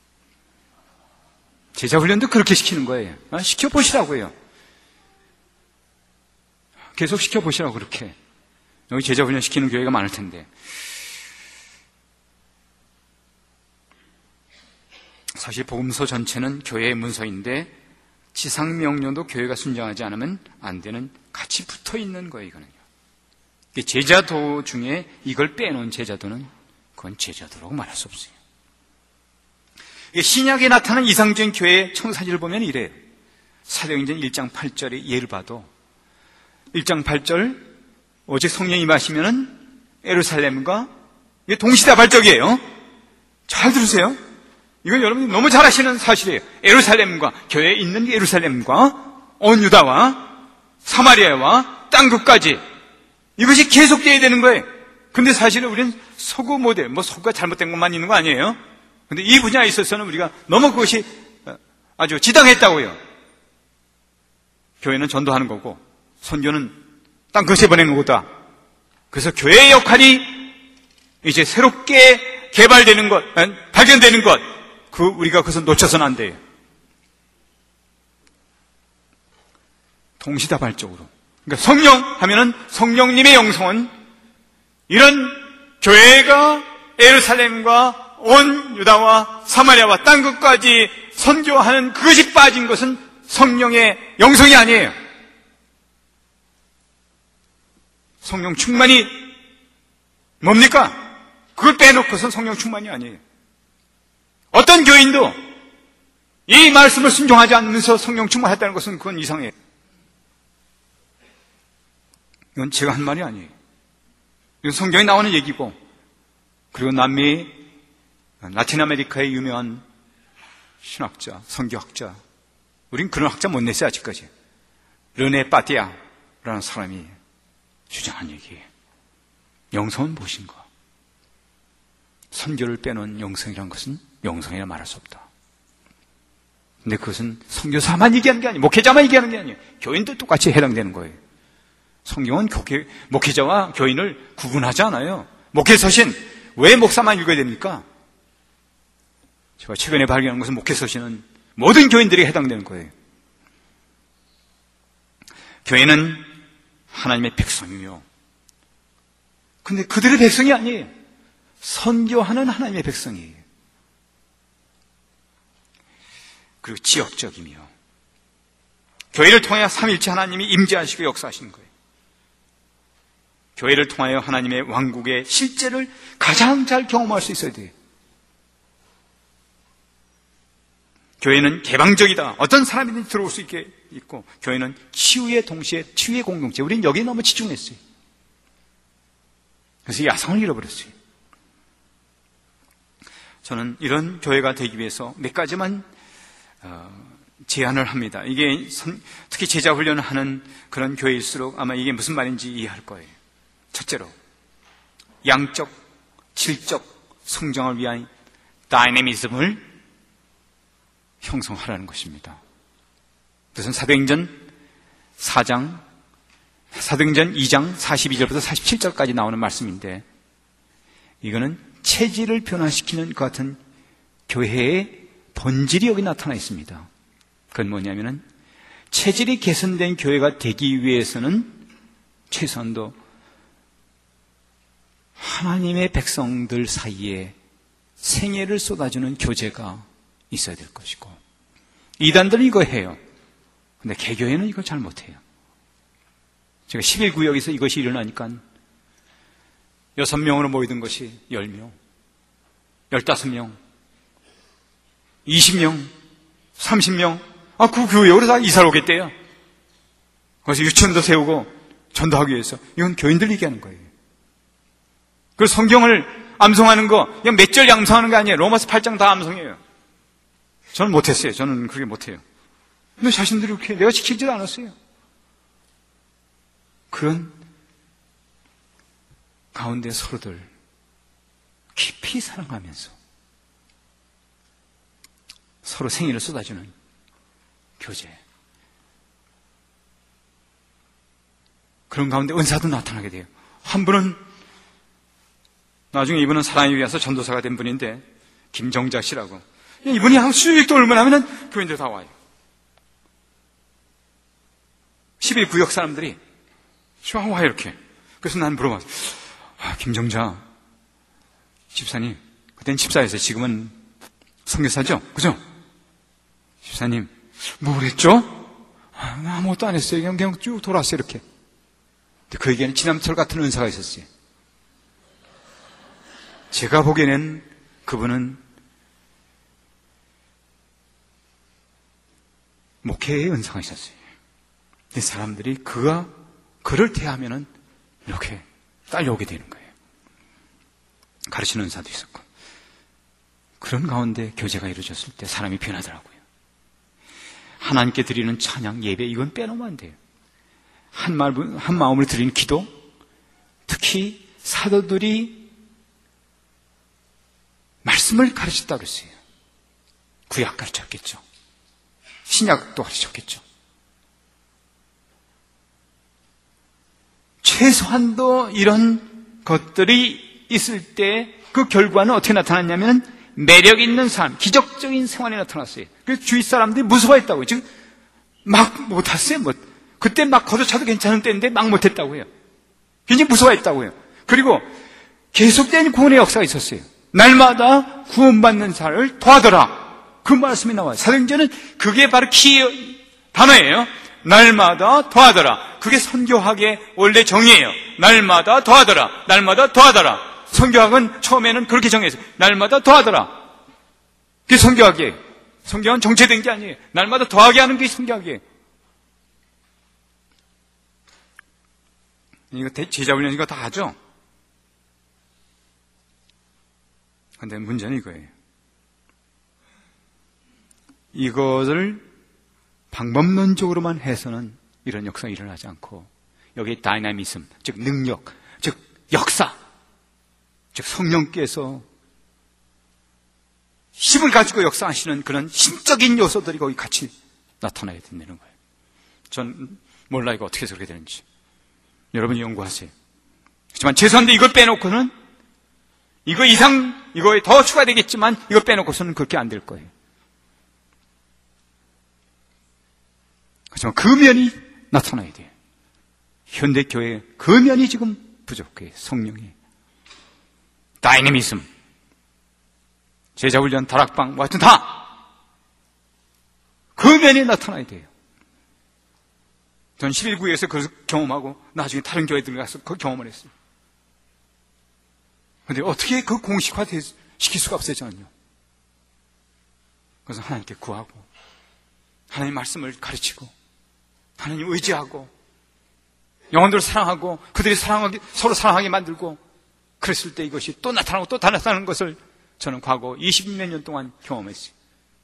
제자훈련도 그렇게 시키는 거예요. 아, 시켜보시라고요. 계속 시켜보시라고 그렇게. 여기 제자훈련 시키는 교회가 많을 텐데. 사실 복음서 전체는 교회의 문서인데 지상명령도 교회가 순종하지 않으면 안 되는, 같이 붙어있는 거예요. 이거는요. 제자도 중에 이걸 빼놓은 제자도는 그건 제자도라고 말할 수 없어요. 신약에 나타난 이상적인 교회의 청사진을 보면 이래요. 사도행전 일 장 팔 절의 예를 봐도 일 장 팔 절 오직 성령이 임하시면은 예루살렘과, 이게 동시다발적이에요. 잘 들으세요. 이건 여러분이 너무 잘 아시는 사실이에요. 예루살렘과, 교회에 있는 예루살렘과 온 유다와 사마리아와 땅끝까지 이것이 계속돼야 되는 거예요. 근데 사실은 우리는 서구 모델, 뭐 서구가 잘못된 것만 있는 거 아니에요. 근데 이 분야에 있어서는 우리가 너무 그것이 아주 지당했다고요. 교회는 전도하는 거고 선교는 땅 끝에 보내는 거다. 그래서 교회의 역할이 이제 새롭게 개발되는 것, 발견되는 것, 그 우리가 그것을 놓쳐서는 안 돼요. 동시다발적으로. 그러니까 성령 하면은 성령님의 영성은 이런 교회가 예루살렘과 온 유다와 사마리아와 땅 끝까지 선교하는 그것이 빠진 것은 성령의 영성이 아니에요. 성령 충만이 뭡니까? 그걸 빼놓고선 성령 충만이 아니에요. 어떤 교인도 이 말씀을 순종하지 않으면서 성령 충만했다는 것은 그건 이상해요. 이건 제가 한 말이 아니에요. 이건 성경에 나오는 얘기고, 그리고 남미, 라틴 아메리카의 유명한 신학자, 선교학자, 우린 그런 학자 못 냈어요, 아직까지. 르네 빠띠아라는 사람이 주장한 얘기예요. 영성은 무엇인가? 선교를 빼놓은 영성이란 것은 영성이라 말할 수 없다. 근데 그것은 선교사만 얘기하는 게 아니에요. 목회자만 얘기하는 게 아니에요. 교인도 똑같이 해당되는 거예요. 성경은 교회, 목회자와 교인을 구분하지 않아요. 목회서신, 왜 목사만 읽어야 됩니까? 제가 최근에 발견한 것은 목회서신은 모든 교인들에게 해당되는 거예요. 교회는 하나님의 백성이요. 근데 그들의 백성이 아니에요. 선교하는 하나님의 백성이에요. 그리고 지역적이며 교회를 통하여 삼위일체 하나님이 임재하시고 역사하시는 거예요. 교회를 통하여 하나님의 왕국의 실제를 가장 잘 경험할 수 있어야 돼요. 교회는 개방적이다. 어떤 사람이든 들어올 수 있게 있고, 교회는 치유의 동시에 치유의 공동체. 우리는 여기에 너무 집중했어요. 그래서 이 야성을 잃어버렸어요. 저는 이런 교회가 되기 위해서 몇 가지만 어, 제안을 합니다. 이게 선, 특히 제자 훈련을 하는 그런 교회일수록 아마 이게 무슨 말인지 이해할 거예요. 첫째로, 양적, 질적 성장을 위한 다이내미즘을 형성하라는 것입니다. 그것은 사도행전 사 장, 사도행전 이 장 사십이 절부터 사십칠 절까지 나오는 말씀인데, 이거는 체질을 변화시키는 것 같은 교회의 본질이 여기 나타나 있습니다. 그건 뭐냐면은, 체질이 개선된 교회가 되기 위해서는 최소한도 하나님의 백성들 사이에 생애를 쏟아주는 교제가 있어야 될 것이고, 이단들은 이거 해요. 근데 개교회는 이걸 잘 못해요. 제가 십일 구역에서 이것이 일어나니까 여섯 명으로 모이던 것이 열 명, 열다섯 명, 이십 명, 삼십 명, 아, 그 교회로 다 이사를 오겠대요. 그래서 유치원도 세우고 전도하기 위해서. 이건 교인들 얘기하는 거예요. 그 성경을 암송하는 거, 그냥 몇 절 암송하는 거 아니에요. 로마서 팔 장 다 암송해요. 저는 못했어요. 저는 그렇게 못해요. 근데 자신들이 이렇게 내가 지키질 않았어요. 그런 가운데 서로들 깊이 사랑하면서 서로 생일을 쏟아주는 교제. 그런 가운데 은사도 나타나게 돼요. 한 분은 나중에 이분은 사랑에 위해서 전도사가 된 분인데, 김정자 씨라고. 이분이 한 수익 돌면 하면은 교인들 다 와요. 십일 구역 사람들이 쫙 와요, 이렇게. 그래서 난 물어봤어. 아, 김정자 집사님, 그땐 집사였어요. 지금은 선교사죠? 그죠? 집사님, 뭐 그랬죠? 아, 아무것도 안 했어요. 그냥, 그냥 쭉 돌아왔어요, 이렇게. 근데 그에게는 지남철 같은 은사가 있었어요. 제가 보기에는 그분은 목회의 은사가 있었어요. 근데 사람들이 그가, 그를 대하면은 이렇게 딸려오게 되는 거예요. 가르치는 은사도 있었고. 그런 가운데 교제가 이루어졌을 때 사람이 변하더라고요. 하나님께 드리는 찬양, 예배, 이건 빼놓으면 안 돼요. 한 말, 한 마음으로 드리는 기도, 특히 사도들이 말씀을 가르쳤다고 했어요. 구약 가르쳤겠죠. 신약도 가르쳤겠죠. 최소한도 이런 것들이 있을 때 그 결과는 어떻게 나타났냐면 매력 있는 삶, 기적적인 생활이 나타났어요. 그래서 주위 사람들이 무서워했다고요. 지금 막 못했어요. 뭐. 그때 막 걷어차도 괜찮은 때인데 막 못했다고요. 굉장히 무서워했다고요. 그리고 계속된 구원의 역사가 있었어요. 날마다 구원받는 자를 도와더라. 그 말씀이 나와요. 사도행전은 그게 바로 키 단어예요. 날마다 도와더라. 그게 선교학의 원래 정의예요. 날마다 도와더라. 날마다 도와더라. 선교학은 처음에는 그렇게 정했어요. 날마다 도와더라. 그게 선교학이에요. 선교학은 정체된 게 아니에요. 날마다 더하게 하는 게 선교학이에요. 이거 제자 훈련 이거 다 하죠? 근데 문제는 이거예요. 이것을 방법론적으로만 해서는 이런 역사가 일어나지 않고 여기 다이나미즘, 즉 능력, 즉 역사, 즉 성령께서 힘을 가지고 역사하시는 그런 신적인 요소들이 거기 같이 나타나야 된다는 거예요. 전 몰라 이거 어떻게 저렇게 되는지. 여러분이 연구하세요. 하지만 죄송한데 이걸 빼놓고는 이거 이상, 이거에 더 추가되겠지만 이거 빼놓고서는 그렇게 안 될 거예요. 하지만 그 면이 나타나야 돼요. 현대교회의 그 면이 지금 부족해요. 성령이. 다이내미즘, 제자훈련, 다락방, 뭐 하여튼 다 그 면이 나타나야 돼요. 전 십일 구에서 그걸 경험하고 나중에 다른 교회들 가서 그 경험을 했어요. 그런데 어떻게 그 공식화 시킬 수가 없어요, 저는요. 그래서 하나님께 구하고 하나님 말씀을 가르치고 하나님 의지하고 영혼들을 사랑하고 그들이 사랑하게, 서로 사랑하게 만들고 그랬을 때 이것이 또 나타나고 또 나타나는 것을 저는 과거 이십몇 년 동안 경험했어요.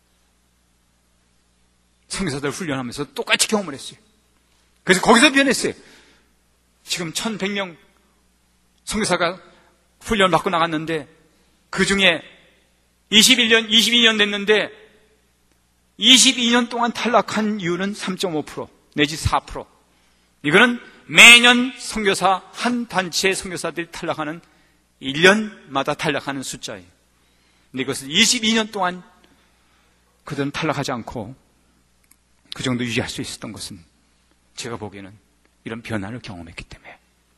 선교사들 훈련하면서 똑같이 경험을 했어요. 그래서 거기서 변했어요. 지금 천백 명 선교사가 훈련 받고 나갔는데 그 중에 이십일 년, 이십이 년 됐는데 이십이 년 동안 탈락한 이유는 삼 점 오 퍼센트 내지 사 퍼센트. 이거는 매년 선교사 한 단체의 선교사들이 탈락하는 일 년마다 탈락하는 숫자예요. 근데 이것을 이십이 년 동안 그들은 탈락하지 않고 그 정도 유지할 수 있었던 것은 제가 보기에는 이런 변화를 경험했기 때문에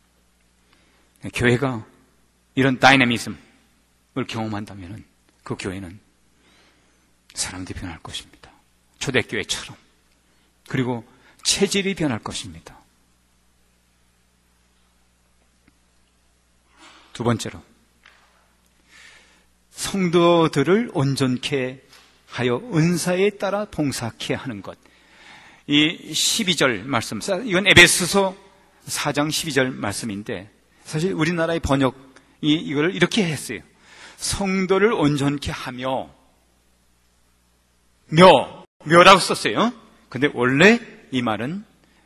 교회가 이런 다이내미즘을 경험한다면 그 교회는 사람들이 변할 것입니다. 초대교회처럼. 그리고 체질이 변할 것입니다. 두 번째로 성도들을 온전케 하여 은사에 따라 봉사케 하는 것. 이 십이 절 말씀, 이건 에베소서 사 장 십이 절 말씀인데 사실 우리나라의 번역이 이걸 이렇게 했어요. 성도를 온전케 하며 며, 며라고 썼어요. 근데 원래 이 말은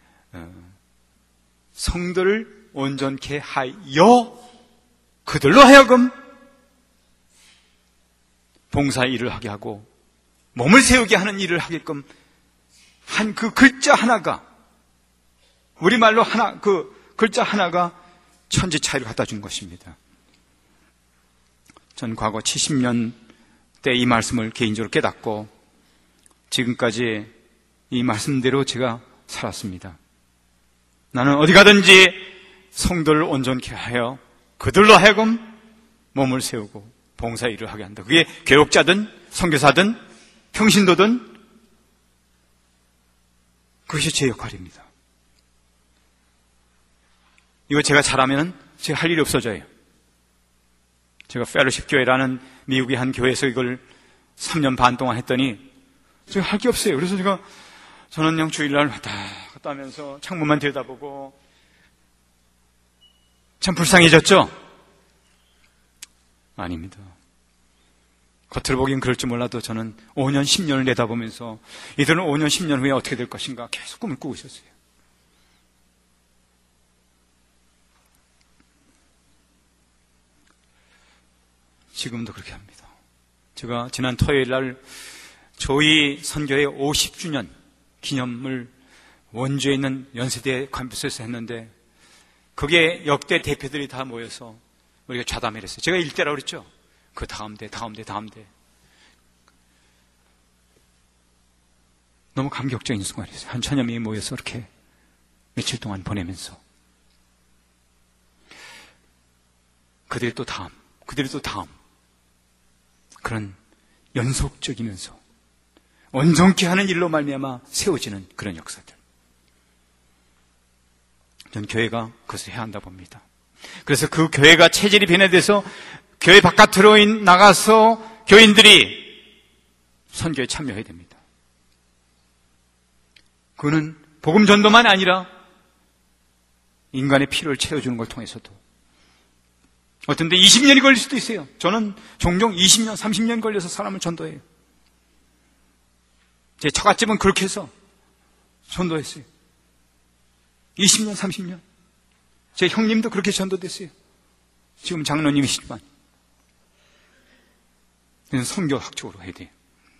성도를 온전케 하여 그들로 하여금 봉사 일을 하게 하고 몸을 세우게 하는 일을 하게끔 한 그 글자 하나가, 우리말로 하나, 그 글자 하나가 천지 차이를 갖다 준 것입니다. 전 과거 칠십 년 때 이 말씀을 개인적으로 깨닫고 지금까지 이 말씀대로 제가 살았습니다. 나는 어디 가든지 성도를 온전케 하여 그들로 하여금 몸을 세우고 봉사 일을 하게 한다. 그게 교육자든 선교사든 평신도든 그것이 제 역할입니다. 이거 제가 잘하면 제가 할 일이 없어져요. 제가 펠로십 교회라는 미국의 한 교회에서 이걸 삼 년 반 동안 했더니 제가 할 게 없어요. 그래서 제가 저는 그냥 주일날 왔다 갔다 하면서 창문만 들여다보고 참 불쌍해졌죠? 아닙니다. 겉으로 보기엔 그럴 줄 몰라도 저는 오 년, 십 년을 내다보면서 이들은 오 년, 십 년 후에 어떻게 될 것인가 계속 꿈을 꾸고 있었어요. 지금도 그렇게 합니다. 제가 지난 토요일 날 저희 선교의 오십 주년 기념을 원주에 있는 연세대 캠퍼스에서 했는데 그게 역대 대표들이 다 모여서 우리가 좌담회를 했어요. 제가 일대라고 그랬죠. 그 다음 대, 다음 대, 다음 대. 너무 감격적인 순간이었어요. 한 천여 명이 모여서 이렇게 며칠 동안 보내면서 그들이 또 다음, 그들이 또 다음 그런 연속적이면서 온전케 하는 일로 말미암아 세워지는 그런 역사들. 전 교회가 그것을 해야 한다 봅니다. 그래서 그 교회가 체질이 변화돼서 교회 바깥으로 나가서 교인들이 선교에 참여해야 됩니다. 그거는 복음 전도만 아니라 인간의 필요를 채워주는 걸 통해서도 어떤 데 이십 년이 걸릴 수도 있어요. 저는 종종 이십 년, 삼십 년 걸려서 사람을 전도해요. 제 처갓집은 그렇게 해서 전도했어요. 이십 년, 삼십 년. 제 형님도 그렇게 전도됐어요. 지금 장로님이시지만. 그래서 선교학적으로 해야 돼요.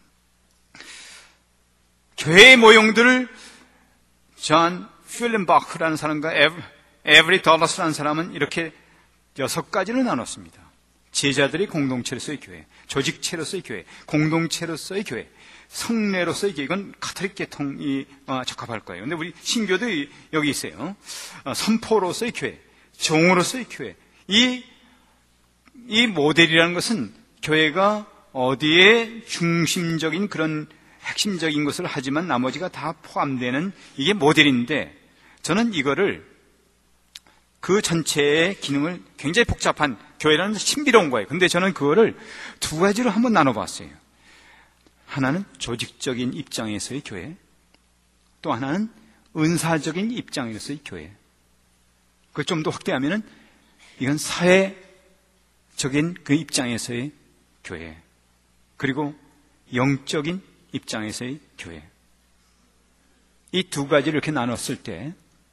교회의 모형들을 존 필름바크라는 사람과 에브리 덜러스라는 사람은 이렇게 여섯 가지로 나눴습니다. 제자들의 공동체로서의 교회, 조직체로서의 교회, 공동체로서의 교회, 성례로서의 교회. 이건 가톨릭 계통이 적합할 거예요. 근데 우리 신교도 여기 있어요. 선포로서의 교회, 종으로서의 교회. 이, 이 모델이라는 것은 교회가 어디에 중심적인 그런 핵심적인 것을 하지만 나머지가 다 포함되는 이게 모델인데 저는 이거를 그 전체의 기능을 굉장히 복잡한 교회라는 신비로운 거예요. 근데 저는 그거를 두 가지로 한번 나눠봤어요. 하나는 조직적인 입장에서의 교회, 또 하나는 은사적인 입장에서의 교회. 그걸 좀 더 확대하면은 이건 사회적인 그 입장에서의 교회, 그리고 영적인 입장에서의 교회. 이 두 가지를 이렇게 나눴을 때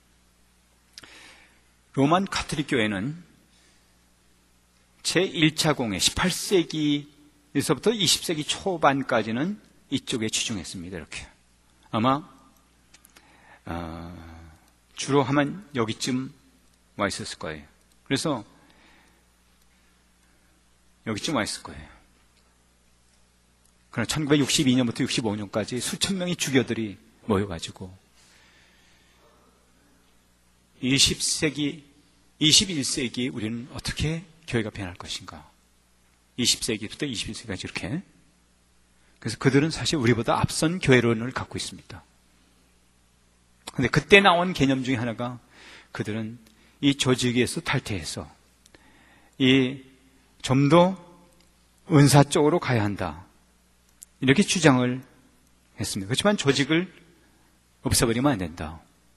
로만 가톨릭 교회는 제일 차 공회 십팔 세기에서부터 이십 세기 초반까지는 이쪽에 치중했습니다. 이렇게 아마 어, 주로 하면 여기쯤 와 있었을 거예요. 그래서 여기쯤 와 있을 거예요. 그러나 천구백육십이 년부터 육십오 년까지 수천 명의 주교들이 모여가지고 이십 세기, 이십일 세기 우리는 어떻게 교회가 변할 것인가? 이십 세기부터 이십일 세기까지 이렇게. 그래서 그들은 사실 우리보다 앞선 교회론을 갖고 있습니다. 그런데 그때 나온 개념 중에 하나가 그들은 이 조직에서 탈퇴해서 이 좀 더 은사 쪽으로 가야 한다. 이렇게 주장을 했습니다. 그렇지만 조직을 없애버리면 안 된다.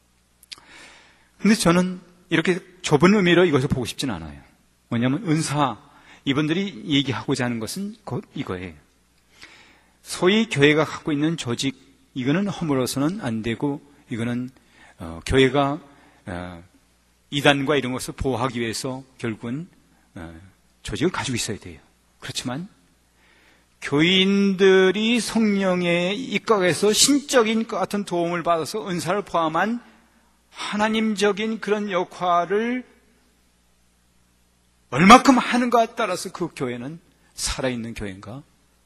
근데 저는 이렇게 좁은 의미로 이것을 보고 싶진 않아요. 뭐냐면 은사, 이분들이 얘기하고자 하는 것은 곧 이거예요. 소위 교회가 갖고 있는 조직, 이거는 허물어서는 안 되고 이거는 어, 교회가 어, 이단과 이런 것을 보호하기 위해서 결국은 어, 조직을 가지고 있어야 돼요. 그렇지만 교인들이 성령에 입각해서 신적인 것 같은 도움을 받아서 은사를 포함한 하나님적인 그런 역할을 얼마큼 하는가에 따라서 그 교회는 살아있는 교회인가,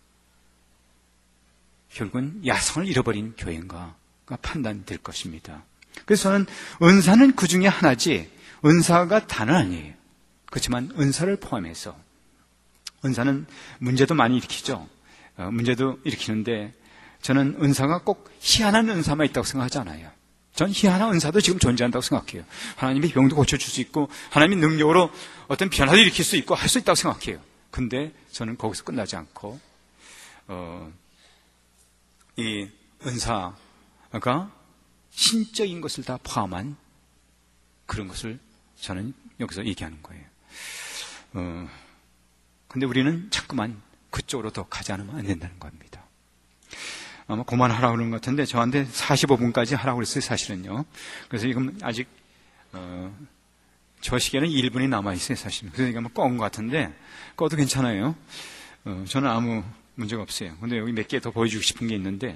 결국은 야성을 잃어버린 교회인가가 판단될 것입니다. 그래서 저는 은사는 그 중에 하나지 은사가 다는 아니에요. 그렇지만 은사를 포함해서, 은사는 문제도 많이 일으키죠. 어, 문제도 일으키는데 저는 은사가 꼭 희한한 은사만 있다고 생각하지 않아요. 전 희한한 은사도 지금 존재한다고 생각해요. 하나님이 병도 고쳐줄 수 있고 하나님이 능력으로 어떤 변화를 일으킬 수 있고 할 수 있다고 생각해요. 근데 저는 거기서 끝나지 않고 어, 이 은사가 신적인 것을 다 포함한 그런 것을 저는 여기서 얘기하는 거예요. 어, 근데 우리는 자꾸만 그쪽으로 더 가지 않으면 안 된다는 겁니다. 아마 그만하라고 그러는 것 같은데 저한테 사십오 분까지 하라고 그랬어요, 사실은요. 그래서 지금 아직 어, 저 시계는 일 분이 남아있어요, 사실은. 그래서 이거 뭐 꺼온 것 같은데 꺼도 괜찮아요. 어, 저는 아무 문제가 없어요. 근데 여기 몇 개 더 보여주고 싶은 게 있는데,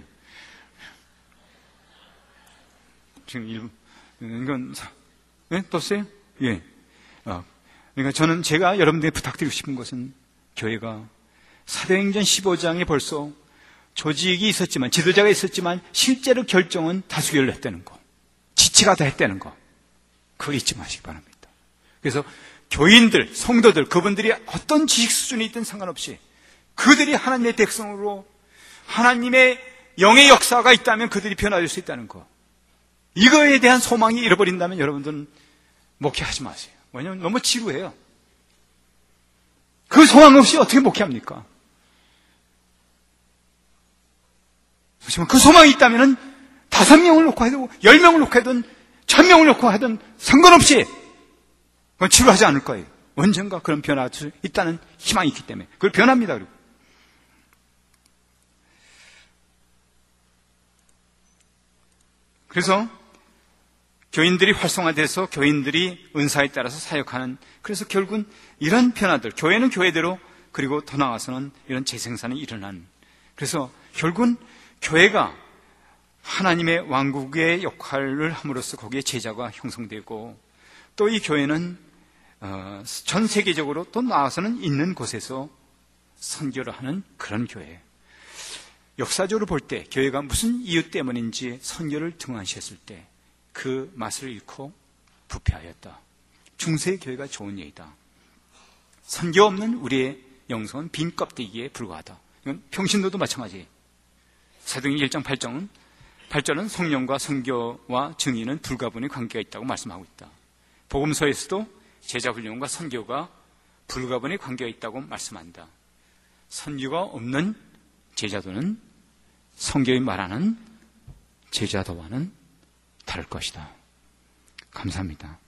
지금 일, 이건, 예? 떴어요? 예. 아, 그러니까 저는 제가 여러분들에게 부탁드리고 싶은 것은 교회가 사도행전 십오 장에 벌써 조직이 있었지만, 지도자가 있었지만, 실제로 결정은 다수결로 했다는 거. 지치가 다 했다는 거. 그거 잊지 마시기 바랍니다. 그래서 교인들, 성도들, 그분들이 어떤 지식 수준이 있든 상관없이 그들이 하나님의 백성으로 하나님의 영의 역사가 있다면 그들이 변화될 수 있다는 거. 이거에 대한 소망이 잃어버린다면 여러분들은 목회하지 마세요. 왜냐하면 너무 지루해요. 그 소망 없이 어떻게 목회합니까? 그렇지만 그 소망이 있다면 다섯 명을 놓고 해도 열 명을 놓고 하든 천 명을 놓고 하든 상관없이 그건 지루하지 않을 거예요. 언젠가 그런 변화할 수 있다는 희망이 있기 때문에 그걸 변합니다. 그리고 그래서 교인들이 활성화돼서 교인들이 은사에 따라서 사역하는, 그래서 결국은 이런 변화들, 교회는 교회대로, 그리고 더 나아가서는 이런 재생산이 일어나는, 그래서 결국은 교회가 하나님의 왕국의 역할을 함으로써 거기에 제자가 형성되고, 또 이 교회는 전 세계적으로 또 나아가서는 있는 곳에서 선교를 하는 그런 교회. 역사적으로 볼 때 교회가 무슨 이유 때문인지 선교를 등한시했을 때 그 맛을 잃고 부패하였다. 중세 교회가 좋은 예이다. 선교 없는 우리의 영성은 빈 껍데기에 불과하다. 이건 평신도도 마찬가지예요. 사도행전 일 장 팔 절은 팔 절은 성령과 선교와 증인은 불가분의 관계가 있다고 말씀하고 있다. 복음서에서도 제자 훈련과 선교가 불가분의 관계가 있다고 말씀한다. 선교가 없는 제자도는 성경이 말하는 제자도와는 다를 것이다. 감사합니다.